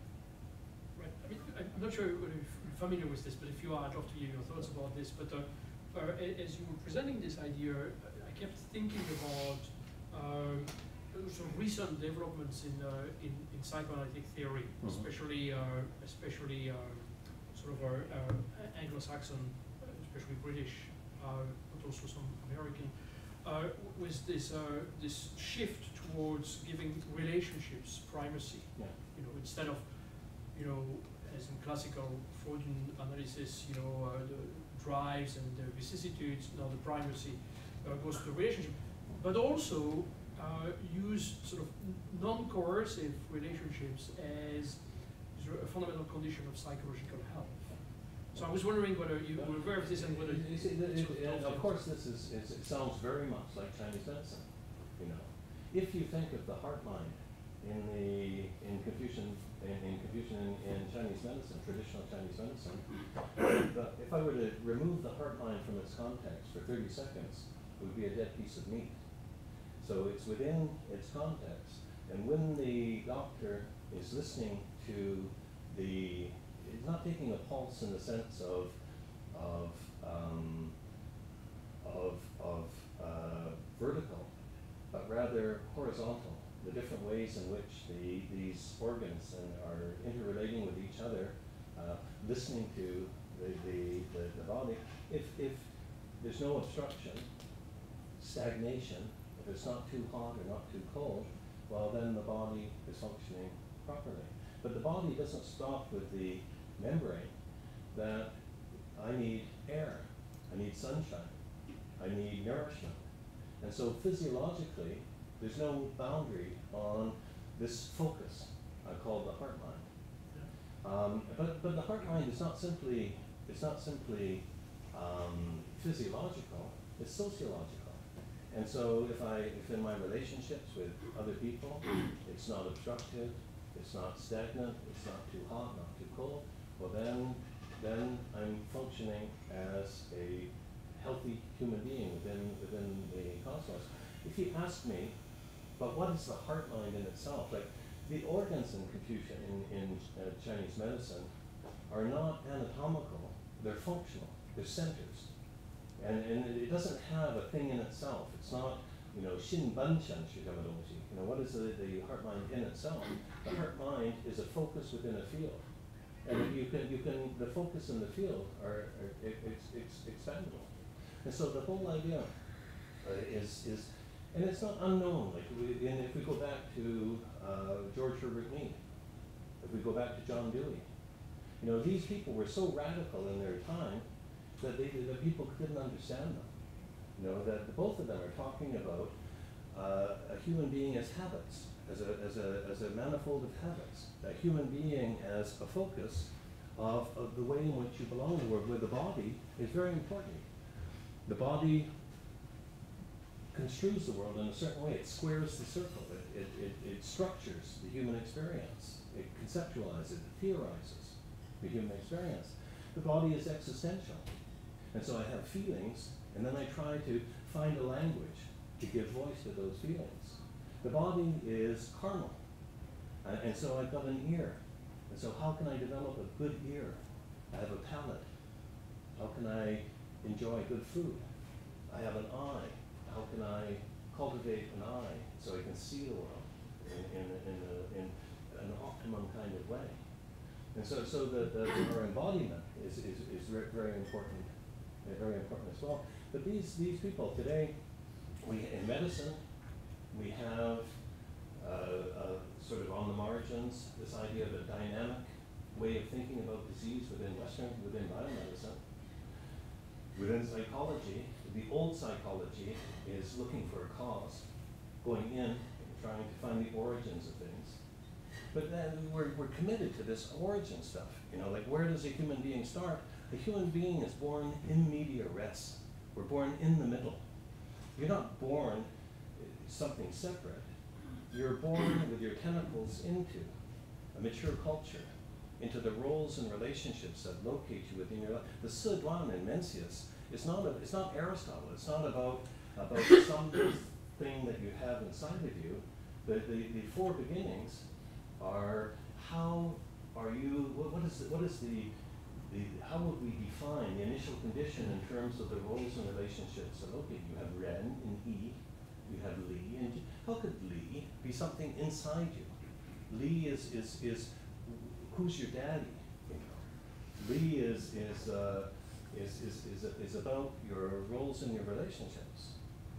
Right. I mean, I'm not sure whether you're familiar with this, but if you are, I'd love to hear your thoughts about this. But uh, uh, as you were presenting this idea, I kept thinking about uh, some recent developments in uh, in, in psychoanalytic theory, mm-hmm. especially uh, especially uh, sort of our, our Anglo-Saxon, especially British, uh, but also some American. Uh, with this uh, this shift towards giving relationships primacy, yeah. you know, instead of, you know, as in classical Freudian analysis, you know, uh, the drives and the vicissitudes, now the primacy uh, goes to the relationship, but also uh, use sort of non-coercive relationships as a fundamental condition of psychological health. So I was wondering whether you were aware of this and whether you see, it, it, it, of course, this is, is it sounds very much like Chinese medicine. You know, if you think of the heart mind in the in Confucian in, in Confucian in, in Chinese medicine, traditional Chinese medicine, but if I were to remove the heart mind from its context for thirty seconds, it would be a dead piece of meat. So it's within its context, and when the doctor is listening to the It's not taking a pulse in the sense of of um, of, of uh, vertical, but rather horizontal. The different ways in which the these organs and are interrelating with each other, uh, listening to the, the, the, the body. If if there's no obstruction, stagnation, if it's not too hot or not too cold, well then the body is functioning properly. But the body doesn't stop with the membrane, that I need air, I need sunshine, I need nourishment. And so physiologically, There's no boundary on this focus uh, called the heart mind. Um, but, but the heart mind is not simply, it's not simply um, physiological, it's sociological. And so if I, if in my relationships with other people, it's not obstructive, it's not stagnant, it's not too hot, not too cold, well then, then I'm functioning as a healthy human being within, within the cosmos. If you ask me, but what is the heart mind in itself? Like the organs in Confucian, in, in uh, Chinese medicine, are not anatomical, they're functional, they're centers. And, and it doesn't have a thing in itself. It's not, you know, 心本善是什么东西. You know, what is the, the heart mind in itself? The heart mind is a focus within a field. And you can, you can, the focus in the field are, are it, it's, it's expandable. And so the whole idea uh, is, is, and it's not unknown. Like we, and if we go back to uh, George Herbert Mead, if we go back to John Dewey, you know, these people were so radical in their time that they, that people couldn't understand them. You know, that the, both of them are talking about uh, a human being as habits, as a, as, a, as a manifold of habits, a human being as a focus of, of the way in which you belong to the world, where the body is very important. The body construes the world in a certain way. It squares the circle. It, it, it, it structures the human experience. It conceptualizes, it theorizes the human experience. The body is existential. And so I have feelings, and then I try to find a language to give voice to those feelings. The body is carnal, uh, and so I've got an ear. And so how can I develop a good ear? I have a palate. How can I enjoy good food? I have an eye. How can I cultivate an eye so I can see the world in, in, in, a, in an optimum kind of way? And so, so the, the, our embodiment is, is, is very important. Very important as well. But these, these people today, we, in medicine, we have uh, uh, sort of on the margins this idea of a dynamic way of thinking about disease within Western, within biomedicine. Within psychology, the old psychology is looking for a cause, going in and trying to find the origins of things. But then we're, we're committed to this origin stuff. You know, like where does a human being start? A human being is born in media res. We're born in the middle. You're not born something separate. You're born with your tentacles into a mature culture, into the roles and relationships that locate you within your life. The Siduan in Mencius is not a, it's not Aristotle. It's not about about something that you have inside of you. The the, the four beginnings are how are you? What, what is the, what is the The, how would we define the initial condition in terms of the roles and relationships? So, okay, you have Ren and Yi, you have Li, and how could Li be something inside you? Li is is is who's your daddy? You know, Li is is uh, is, is is is about your roles and your relationships.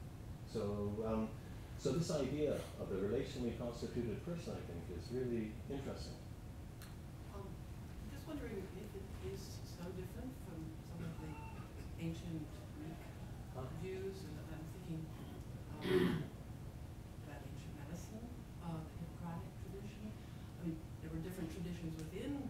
So um, so this idea of the relationally constituted person, I think, is really interesting. Um, just wondering if it is so different from some of the ancient Greek Huh? views, and I'm thinking um, about ancient medicine, uh, the Hippocratic tradition. I mean, there were different traditions within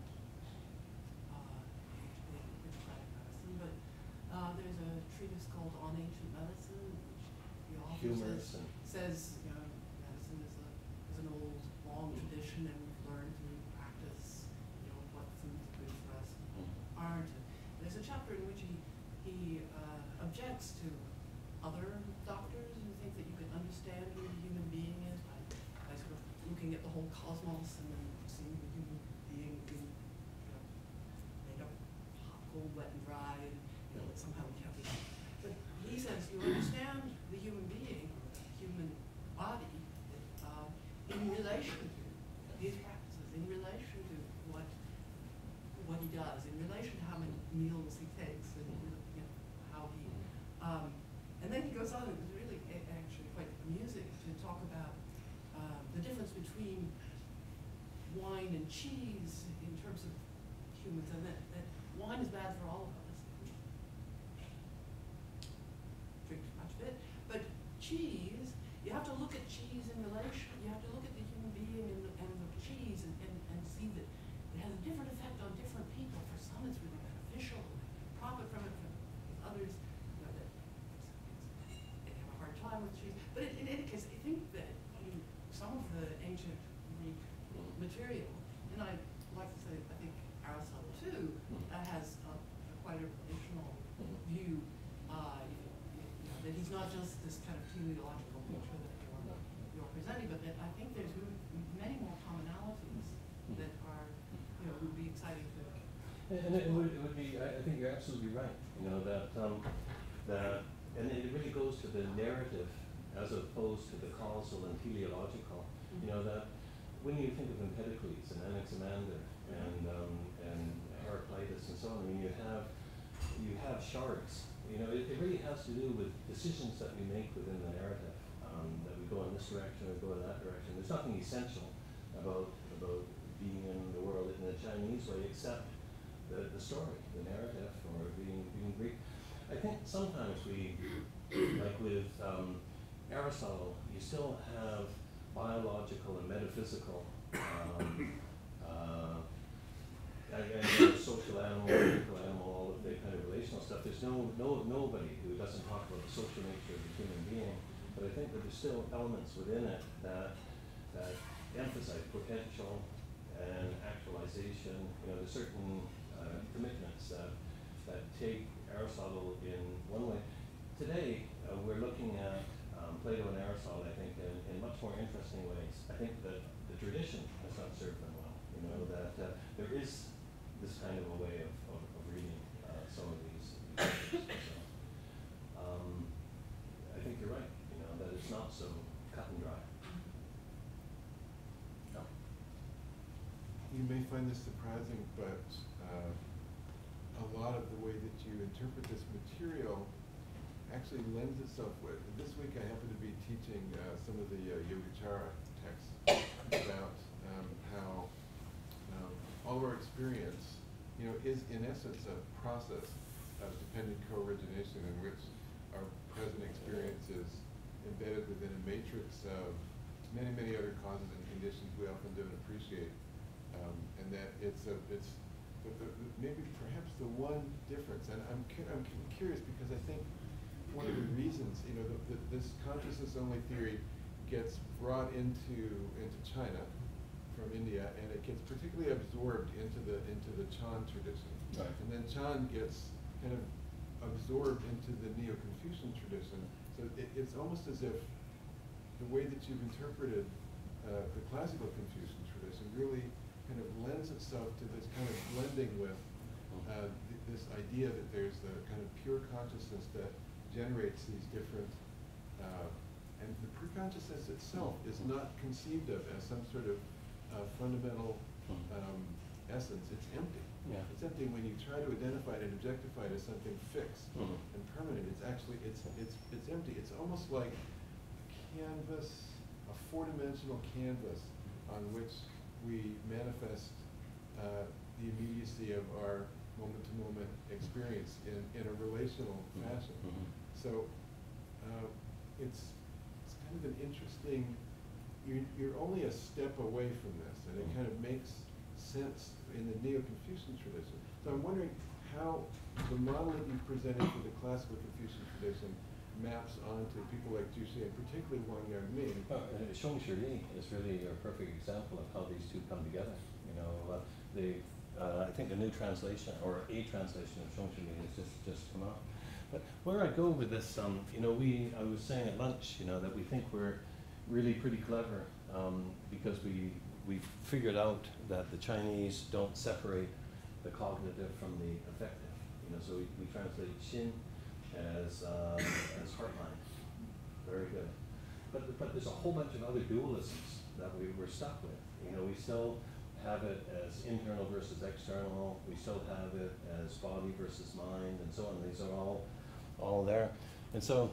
uh, the Hippocratic medicine, but uh, there's a treatise called On Ancient Medicine, which the author Humorous says, and says, you know, medicine is, a, is an old, long tradition, and we've learned through practice, you know, what foods are good for us and aren't. And there's a chapter in which he, he uh, objects to other doctors who think that you can understand who a human being is by, by sort of looking at the whole cosmos and then seeing the human being being, you know, made up hot, cold, wet, and dry, and, you know, that somehow we have this. But he says you understand the human being, or the human body, uh, in relation to his practices, in relation to what what he does, in relation to how many meals he takes, and you know, how he. Um, and then he goes on. It was really a- actually quite amusing to talk about uh, the difference between wine and cheese in terms of humans, and that, that wine is bad for all of us. Drink too much of it, but cheese, you have to look at cheese some of the ancient Greek material. And I'd like to say, I think Aristotle too uh, has a, a quite a relational view, uh, you know, that he's not just this kind of teleological picture that you're, you're presenting, but that I think there's many more commonalities that are, you know, would be exciting to. And it would, it would be, I, I think you're absolutely right, you know, that, um, that, and it really goes to the narrative as opposed to the causal and teleological. Mm-hmm. You know, that when you think of Empedocles and Anaximander and, um, and Heraclitus and so on, I mean, you have, you have shards. You know, it, it really has to do with decisions that we make within the narrative, um, that we go in this direction or go in that direction. There's nothing essential about, about being in the world in the Chinese way except The, the story, the narrative, or being, being Greek. I think sometimes we, like with um, Aristotle, you still have biological and metaphysical, um, uh, and, and social animal, political animal, all of the kind of relational stuff. There's no, no nobody who doesn't talk about the social nature of the human being, but I think that there's still elements within it that, that emphasize potential and actualization. You know, there's certain Uh, commitments uh, that take Aristotle in one way. Today, uh, we're looking at um, Plato and Aristotle, I think, in, in much more interesting ways. I think that the tradition has not served them well. You know, that uh, there is this kind of a way of, of, of reading uh, some of these, these so, um, I think you're right, you know, that it's not so cut and dry. No. You may find this surprising, but uh, a lot of the way that you interpret this material actually lends itself with. This week I happen to be teaching uh, some of the uh, Yogacara texts about um, how um, all of our experience, you know, is in essence a process of dependent co-origination in which our present experience is embedded within a matrix of many, many other causes and conditions we often don't appreciate. Um, and that it's a, it's the, the, the, maybe perhaps the one difference, and I'm, cu I'm curious because I think one of the reasons, you know, the, the, this consciousness-only theory gets brought into into China from India, and it gets particularly absorbed into the into the Chan tradition, right. And then Chan gets kind of absorbed into the Neo-Confucian tradition. So it, it's almost as if the way that you've interpreted uh, the classical Confucian tradition really kind of lends itself to this kind of blending with uh, th this idea that there's the kind of pure consciousness that generates these different, uh, and the pure consciousness itself is not conceived of as some sort of uh, fundamental um, essence. It's empty. Yeah. It's empty when you try to identify it and objectify it as something fixed mm-hmm. and permanent. It's actually, it's, it's, it's empty. It's almost like a canvas, a four-dimensional canvas on which we manifest uh, the immediacy of our moment-to-moment experience in, in a relational mm-hmm. fashion. Mm-hmm. So uh, it's, it's kind of an interesting, you're, you're only a step away from this, and it kind of makes sense in the Neo-Confucian tradition. So I'm wondering how the model that you presented for the classical Confucian tradition maps onto people like Juche, and particularly Wang Yang. Well, uh, Sheng Shi is really a perfect example of how these two come together. You know, uh, they, uh, I think a new translation or a translation of Sheng Shi has just just come out. But where I go with this, um, you know, we I was saying at lunch, you know, that we think we're really pretty clever um, because we we figured out that the Chinese don't separate the cognitive from the affective. You know, so we, we translate Xin as um, as heart mind. Very good. But but there's a whole bunch of other dualisms that we were stuck with. You know, we still have it as internal versus external. We still have it as body versus mind, and so on. These are all all there. And so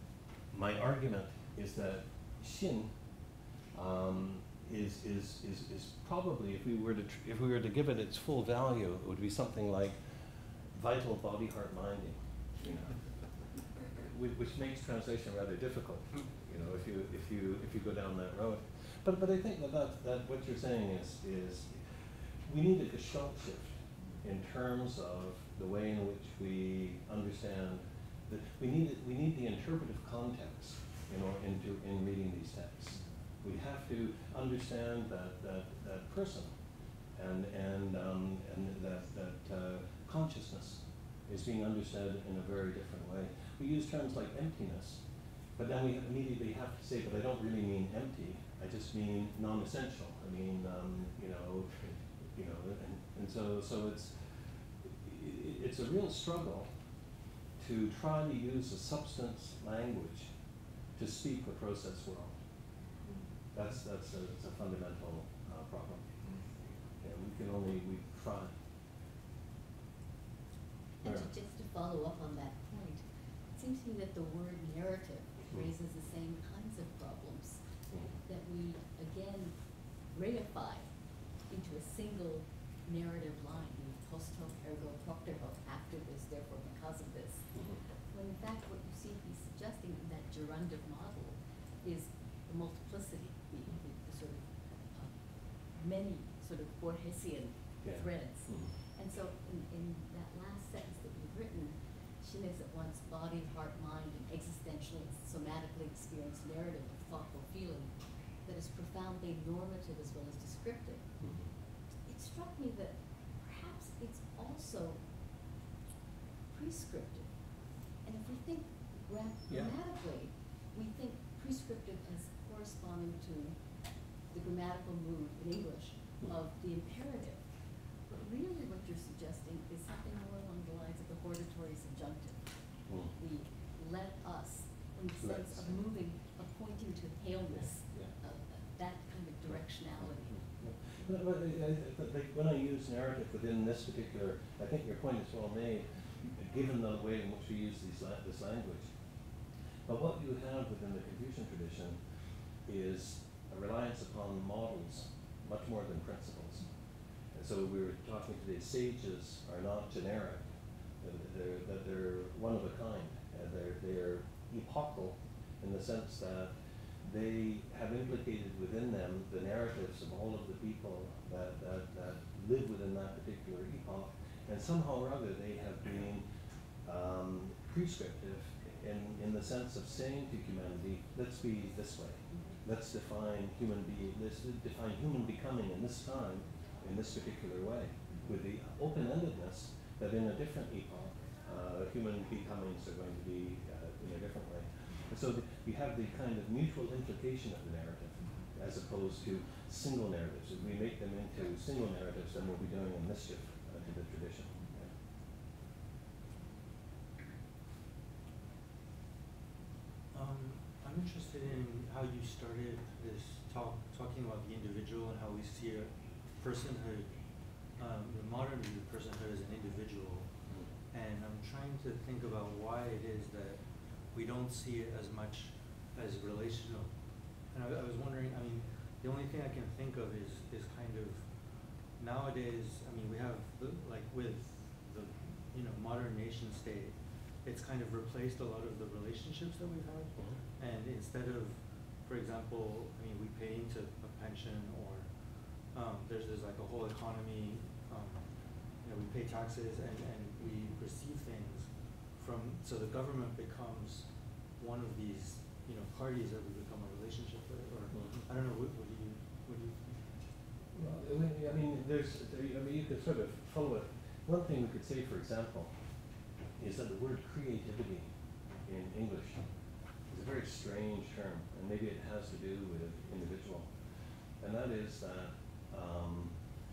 my argument is that Xin um, is, is is is probably, if we were to tr if we were to give it its full value, it would be something like vital body heart minding. You know, which makes translation rather difficult. You know, if you if you if you go down that road. But but I think that that, that what you're saying is is we need a gestalt shift in terms of the way in which we understand that we need we need the interpretive context, you know, into in reading these texts. We have to understand that, that, that person and, and, um, and that, that uh, consciousness is being understood in a very different way. We use terms like emptiness, but then we immediately have to say, but I don't really mean empty. I just mean non-essential. I mean, um, you know, you know, and, and so, so it's, it's a real struggle to try to use a substance language to speak the process world. That's, that's a, it's a fundamental uh, problem. Yeah, we can only, we try. And Yeah. to, just to follow up on that point, it seems to me that the word narrative raises the same kinds of problems Mhm. that we, again, reify into a single narrative line, you know, post hoc ergo propter hoc, after this, therefore because of this. Mhm. When in fact what you seem to be suggesting in that gerundive model is the multiplicity, the, the, the sort of uh, many sort of Borgesian Yeah. threads. Mhm. And so in, in that last sentence that you've written, she makes at once body, heart, mind, and existentially, somatically experienced narrative of thoughtful feeling that is profoundly normative as well as descriptive. Mhm. It struck me that perhaps it's also prescriptive. And if we think gra- Yeah. grammatically, we think prescriptive as corresponding to the grammatical mood in English Mhm. of the imperative. But really what you're suggesting is something more along the lines of the hortatory subjunctive. Mhm. The let us, in the sense Let's. of moving, of pointing to haleness, Yeah. uh, that kind of directionality. Yeah. But, but, I, I, but like when I use narrative within this particular, I think your point is well made, given the way in which we use these la this language. But what you have within the Confucian tradition is a reliance upon models much more than principles. And so we were talking today, sages are not generic, that they're, that they're one of a kind. Uh, they're, they're epochal in the sense that they have implicated within them the narratives of all of the people that, that, that live within that particular epoch, and somehow or other they have been um, prescriptive in, in the sense of saying to humanity, let's be this way. Let's define human being, let's define human becoming in this time, in this particular way, with the open-endedness that in a different epoch, uh, human becomings are going to be uh, in a different way. And so the, you have the kind of mutual implication of the narrative, as opposed to single narratives. If we make them into single narratives, then we'll be doing a mischief uh, to the tradition. Yeah. Um, I'm interested in how you started this talk, talking about the individual and how we see a personhood, um, the modern view of personhood as an individual. And I'm trying to think about why it is that we don't see it as much as relational. And I, I was wondering, I mean, the only thing I can think of is, is kind of, nowadays, I mean, we have, the, like with the, you know, modern nation state, it's kind of replaced a lot of the relationships that we've had. Mhm. And instead of, for example, I mean, we pay into a pension, or um, there's, there's like a whole economy, um, you know, we pay taxes and, and we receive things from, so the government becomes one of these, you know, parties that we become a relationship with, or, Mhm. I don't know, what, what do you, what do you think? Well, I mean, I mean, there's, there, I mean, you could sort of follow it. One thing we could say, for example, is that the word creativity in English is a very strange term, and maybe it has to do with individual. And that is that, um,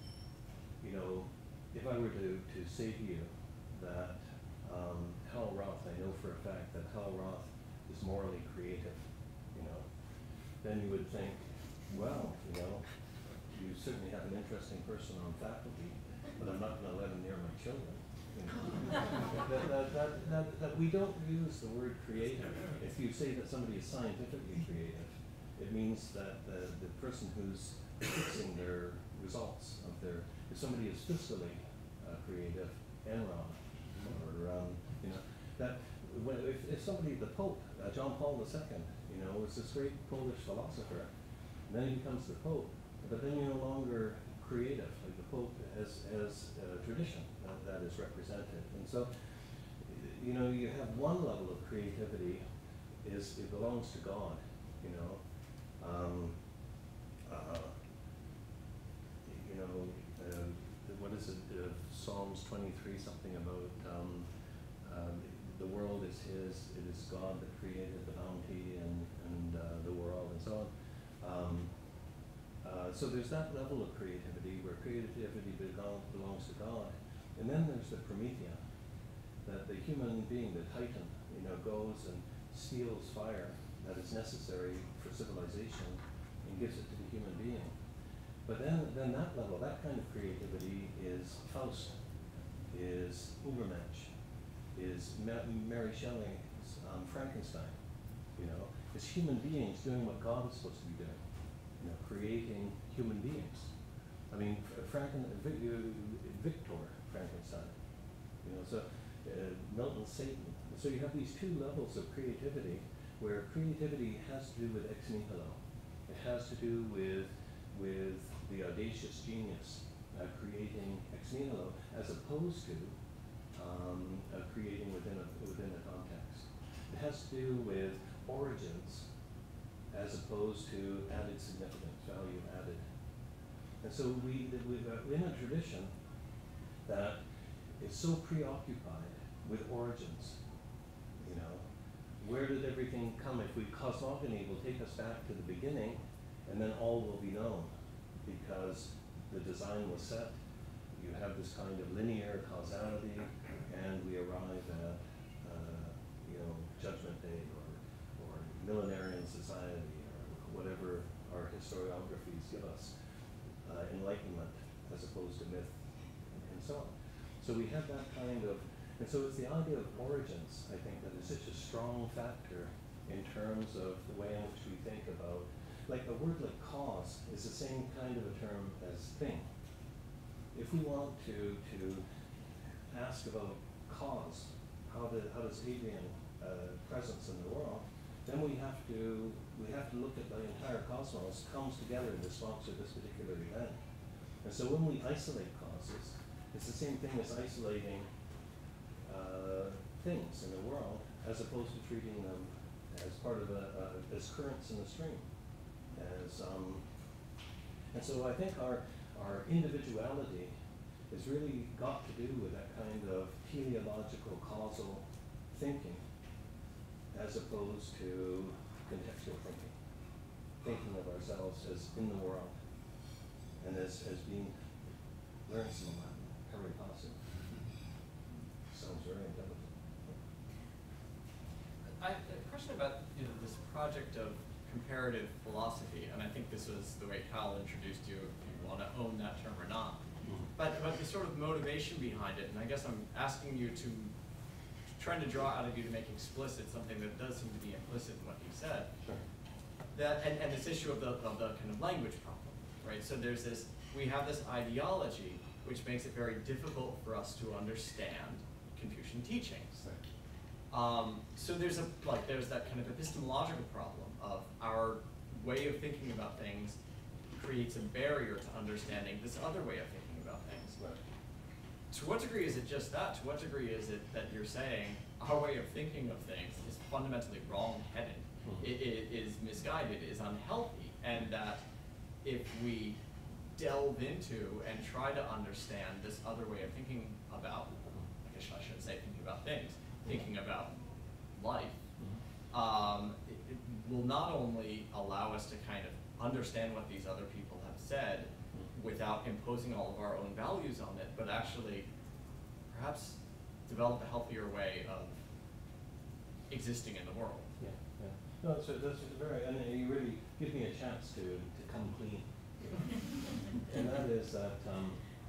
you know, if I were to, to say to you that um, Hal Roth, I know for a fact that Hal Roth is morally creative, you know, then you would think, well, you know, you certainly have an interesting person on faculty, but I'm not going to let him near my children. You know? that, that, that, that, that we don't use the word creative. If you say that somebody is scientifically creative, it means that the, the person who's fixing their results of their, if somebody is fiscally uh, creative, Enron, or um, you know, that when, if, if somebody, the Pope, uh, John Paul the Second, you know, was this great Polish philosopher, and then he becomes the Pope, but then you're no longer creative, like the Pope as, as a tradition that, that is represented. And so, you know, you have one level of creativity is it belongs to God, you know. Um, uh, you know, uh, what is it, uh, Psalms twenty-three, something about um, um, the world is his, it is God that created the bounty and, and uh, the world and so on. Um, uh, so there's that level of creativity where creativity belong, belongs to God. And then there's the Promethean, that the human being, the Titan, you know, goes and steals fire that is necessary for civilization and gives it to the human being. But then, then that level, that kind of creativity is Faust, is Übermensch, is Ma Mary Shelley's um, Frankenstein, you know, is human beings doing what God is supposed to be doing, you know, creating human beings. I mean, Franken, Victor Frankenstein, you know, so uh, Milton's Satan. So you have these two levels of creativity where creativity has to do with ex nihilo. It has to do with, with the audacious genius uh, creating ex nihilo as opposed to um, uh, creating within a, within a context. It has to do with origins as opposed to added significance, value added. And so we, we are in a tradition that is so preoccupied with origins, you know. Where did everything come? If we cosmogony will take us back to the beginning, and then all will be known, because the design was set. You have this kind of linear causality, and we arrive at, uh, you know, Judgment Day or, or millenarian society or whatever our historiographies give us, uh, enlightenment as opposed to myth, and, and so on. So we have that kind of, and so it's the idea of origins, I think, that is such a strong factor in terms of the way in which we think about, like a word like cause is the same kind of a term as thing. If we want to, to ask about cause, how, the, how does Adrian uh, presence in the world, then we have to we have to look at the entire cosmos comes together in response to this particular event. And so when we isolate causes, it's the same thing as isolating uh, things in the world as opposed to treating them as part of a, a as currents in the stream. As um, and so I think our our individuality has really got to do with that kind of teleological causal thinking as opposed to contextual thinking, thinking of ourselves as in the world and as, as being, learn some Latin, pari passu. Sounds very intelligent. I have a question about, you know, this project of comparative philosophy, and I think this was the way Kyle introduced you, if you want to own that term or not. But, but the sort of motivation behind it, and I guess I'm asking you to, trying to draw out of you to make explicit something that does seem to be implicit in what you said. Sure. That, and, and this issue of the, of the kind of language problem, right? So there's this, we have this ideology which makes it very difficult for us to understand Confucian teachings. Right. Um, so there's a, like, there's that kind of epistemological problem of our way of thinking about things creates a barrier to understanding this other way of thinking about things. Right. To what degree is it just that? To what degree is it that you're saying our way of thinking of things is fundamentally wrong-headed, Mm-hmm. it, it is misguided, is unhealthy, and that if we delve into and try to understand this other way of thinking about, I guess I shouldn't say thinking about things, thinking about life, Mm-hmm. um, it, it will not only allow us to kind of understand what these other people have said without imposing all of our own values on it, but actually perhaps develop a healthier way of existing in the world. Yeah, yeah. No, that's, that's very, and you really give me a chance to, to come clean. You know? And that is that, um,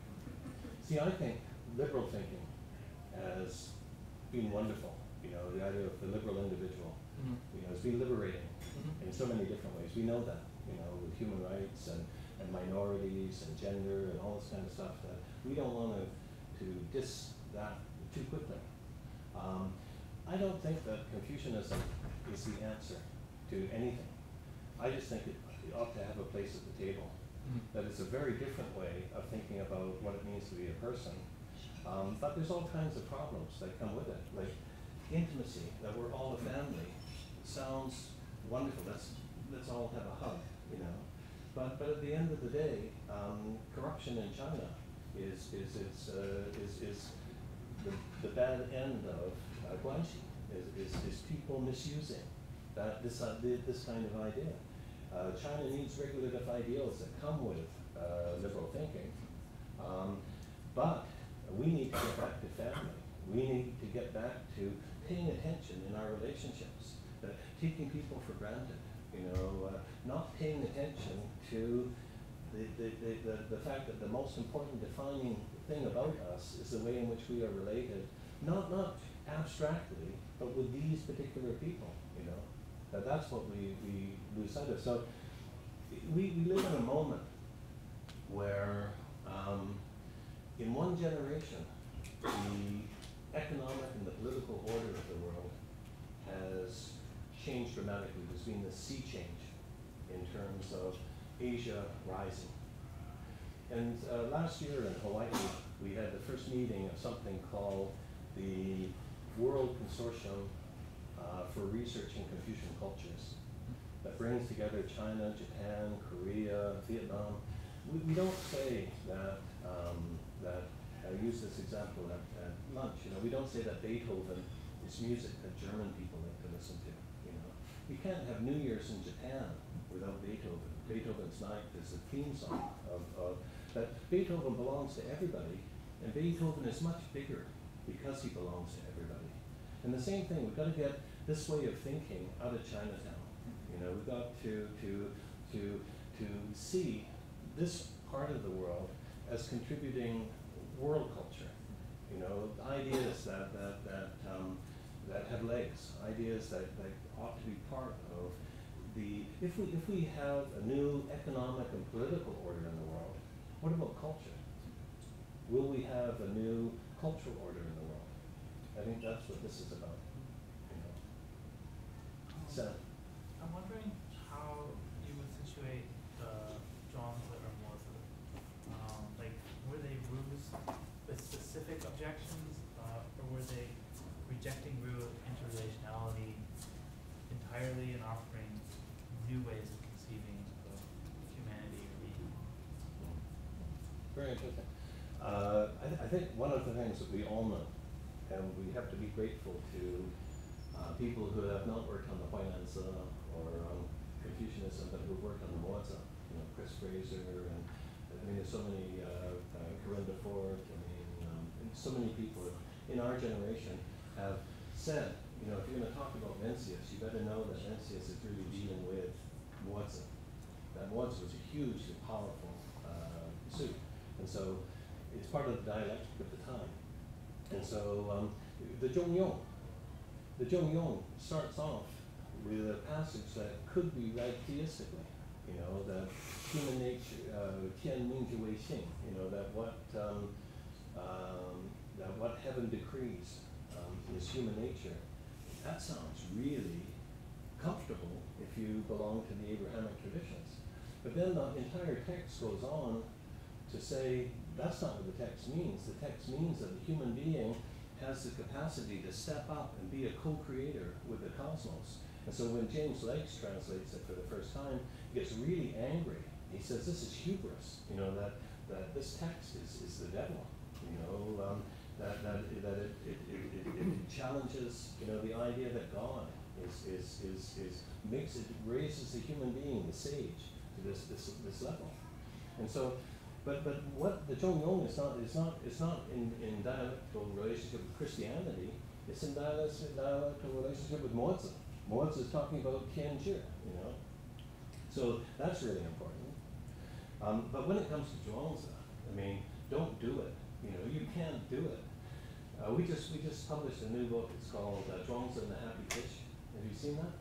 see, I think liberal thinking has been wonderful. You know, the idea of the liberal individual, Mm-hmm. you know, has been liberating Mm-hmm. in so many different ways. We know that, you know, with human rights and, and minorities and gender and all this kind of stuff, that we don't want to, to diss that too quickly. Um, I don't think that Confucianism is the answer to anything. I just think it, it ought to have a place at the table. Mm-hmm. That it's a very different way of thinking about what it means to be a person. Um, but there's all kinds of problems that come with it, like intimacy, that we're all a family. Sounds wonderful. Let's let's all have a hug, you know. but, but at the end of the day, um, corruption in China is, is, is, uh, is, is the, the bad end of uh, guanxi, is, is, is people misusing that, this, uh, this kind of idea. Uh, China needs regulative ideals that come with uh, liberal thinking, um, but we need to get back to family. We need to get back to paying attention in our relationships, uh, taking people for granted, you know, uh, not paying attention to the, the, the, the, the fact that the most important defining thing about us is the way in which we are related, not, not abstractly, but with these particular people, you know. That that's what we, we lose sight of. So we, we live in a moment where um, in one generation, the economic and the political order of the world has changed dramatically. There's been this sea change in terms of Asia rising. And uh, last year in Hawaii, we had the first meeting of something called the World Consortium uh, for Researching Confucian Cultures that brings together China, Japan, Korea, Vietnam. We, we don't say that, um, that I use this example at, at lunch, you know, we don't say that Beethoven is music that German people like to listen to, you know. You can't have New Year's in Japan without Beethoven. Beethoven's Ninth is the theme song of, of that Beethoven belongs to everybody, and Beethoven is much bigger because he belongs to everybody. And the same thing, we've got to get this way of thinking out of Chinatown. You know, we've got to, to, to, to see this part of the world as contributing world culture. You know, ideas that, that, that, um, that have legs, ideas that, that ought to be part of the, if we, if we have a new economic and political order in the world, what about culture? Will we have a new cultural order in the world? I think that's what this is about. You know. So, I'm wondering how you would situate the Zhuangzi or Mozi. Um, like, were they rules with specific objections, uh, or were they rejecting rule interrelationality entirely and offering new ways of conceiving of humanity or being? very interesting. Uh, I, th I think one of the things that we all know, and we have to be grateful to uh, people who have not worked on the Huayanzi or on Confucianism, but who've worked on the Mozi, you know, Chris Fraser, and I mean, there's so many, uh, uh, Corinda Ford, I mean, um, and so many people in our generation have said, you know, if you're going to talk about Mencius, you better know that Mencius is really dealing with Mozi. That Mozi was a hugely powerful uh, suit, and so it's part of the dialectic of the time. And so um, the Zhongyong, the Zhongyong starts off with a passage that could be read theistically, you know, that human nature, tian ming zhi wei xing, you know, that what, um, um, that what heaven decrees um, is human nature. That sounds really comfortable if you belong to the Abrahamic traditions. But then the entire text goes on to say that's not what the text means. The text means that the human being has the capacity to step up and be a co-creator with the cosmos. And so when James Lakes translates it for the first time, he gets really angry. He says this is hubris, you know, that, that this text is, is the devil, you know, um, that, that, that it, it, it, it, it challenges, you know, the idea that God is, is, is, is makes it, raises the human being, the sage, to this, this, this level. And so, But but what the Zhongyong is not is not it's not in, in dialectical relationship with Christianity. It's in dialectical, dialectical relationship with Mozi. Mozi is talking about Tianzhi, you know. So that's really important. Um, but when it comes to Zhuangzi, I mean, don't do it. You know, you can't do it. Uh, we just we just published a new book. It's called uh, Zhuangzi and the Happy Fish. Have you seen that?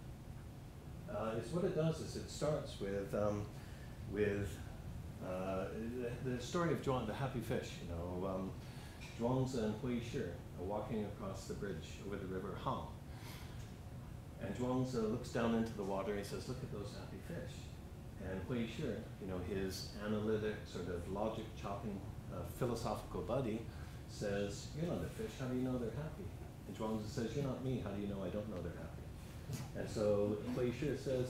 Uh, it's what it does is it starts with um, with Uh, the, the story of Zhuang, the happy fish, you know, um, Zhuangzi and Hui Shi are walking across the bridge over the river Han. And Zhuangzi looks down into the water and he says, look at those happy fish. And Hui Shi, you know, his analytic, sort of logic chopping uh, philosophical buddy says, you're not a fish, how do you know they're happy? And Zhuangzi says, you're not me, how do you know I don't know they're happy? And so Hui Shi says,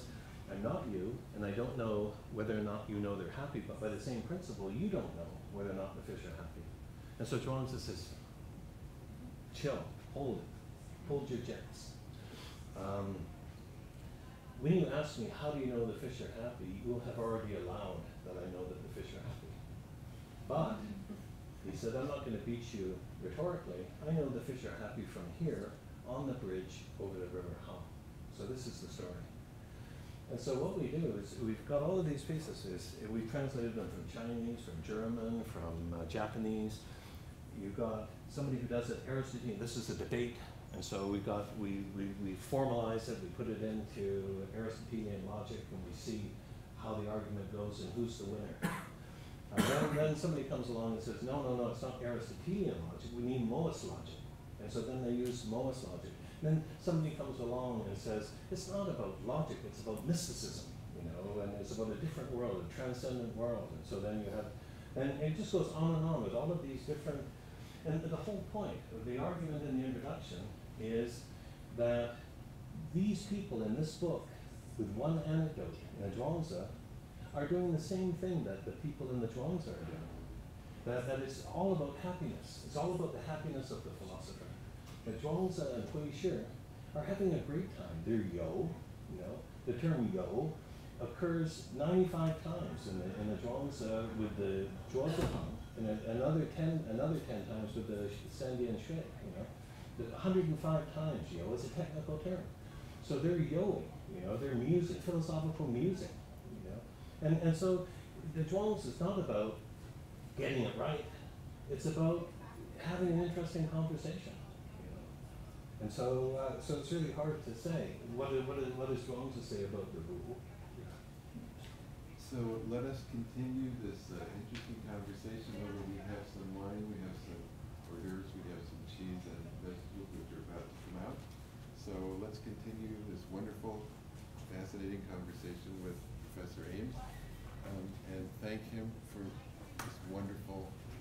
I'm not you, and I don't know whether or not you know they're happy, but by the same principle, you don't know whether or not the fish are happy. And so Chuang-Tzu says, chill, hold it, hold your jets. Um, when you ask me, how do you know the fish are happy, you will have already allowed that I know that the fish are happy. But, he said, I'm not going to beat you rhetorically. I know the fish are happy from here on the bridge over the river Ha. So this is the story. And so what we do is we've got all of these pieces. Is we've translated them from Chinese, from German, from uh, Japanese. You've got somebody who does it, Aristotelian. This is a debate, and so we've got we we we formalize it. We put it into Aristotelian logic, and we see how the argument goes and who's the winner. Uh, then, then somebody comes along and says, no, no, no, it's not Aristotelian logic. We need Moist logic, and so then they use Moist logic. Then somebody comes along and says, it's not about logic, it's about mysticism, you know, and it's about a different world, a transcendent world. And so then you have, and it just goes on and on with all of these different, and the whole point of the argument in the introduction is that these people in this book, with one anecdote in a Zhuangzi, are doing the same thing that the people in the Zhuangzi are doing. That, that it's all about happiness. It's all about the happiness of the philosopher. The Zhuangzi and Hui Shi are having a great time. They're yo, you know. The term yo occurs ninety-five times in the in the Zhuangzi with the Zhuozhang, and a, another ten another ten times with the Sandian Shui, you know. The one hundred five times yo is a technical term. So they're yoing, you know, they're music, philosophical music, you know. And and so the Zhuangzi is not about getting it right. It's about having an interesting conversation. And so, uh, so it's really hard to say. What, what, what does Chuang-Tzu say about the rule? So let us continue this uh, interesting conversation, although we have some wine, we have some hors d'oeuvres, we have some cheese and vegetables which are about to come out. So let's continue this wonderful, fascinating conversation with Professor Ames, um, and thank him for this wonderful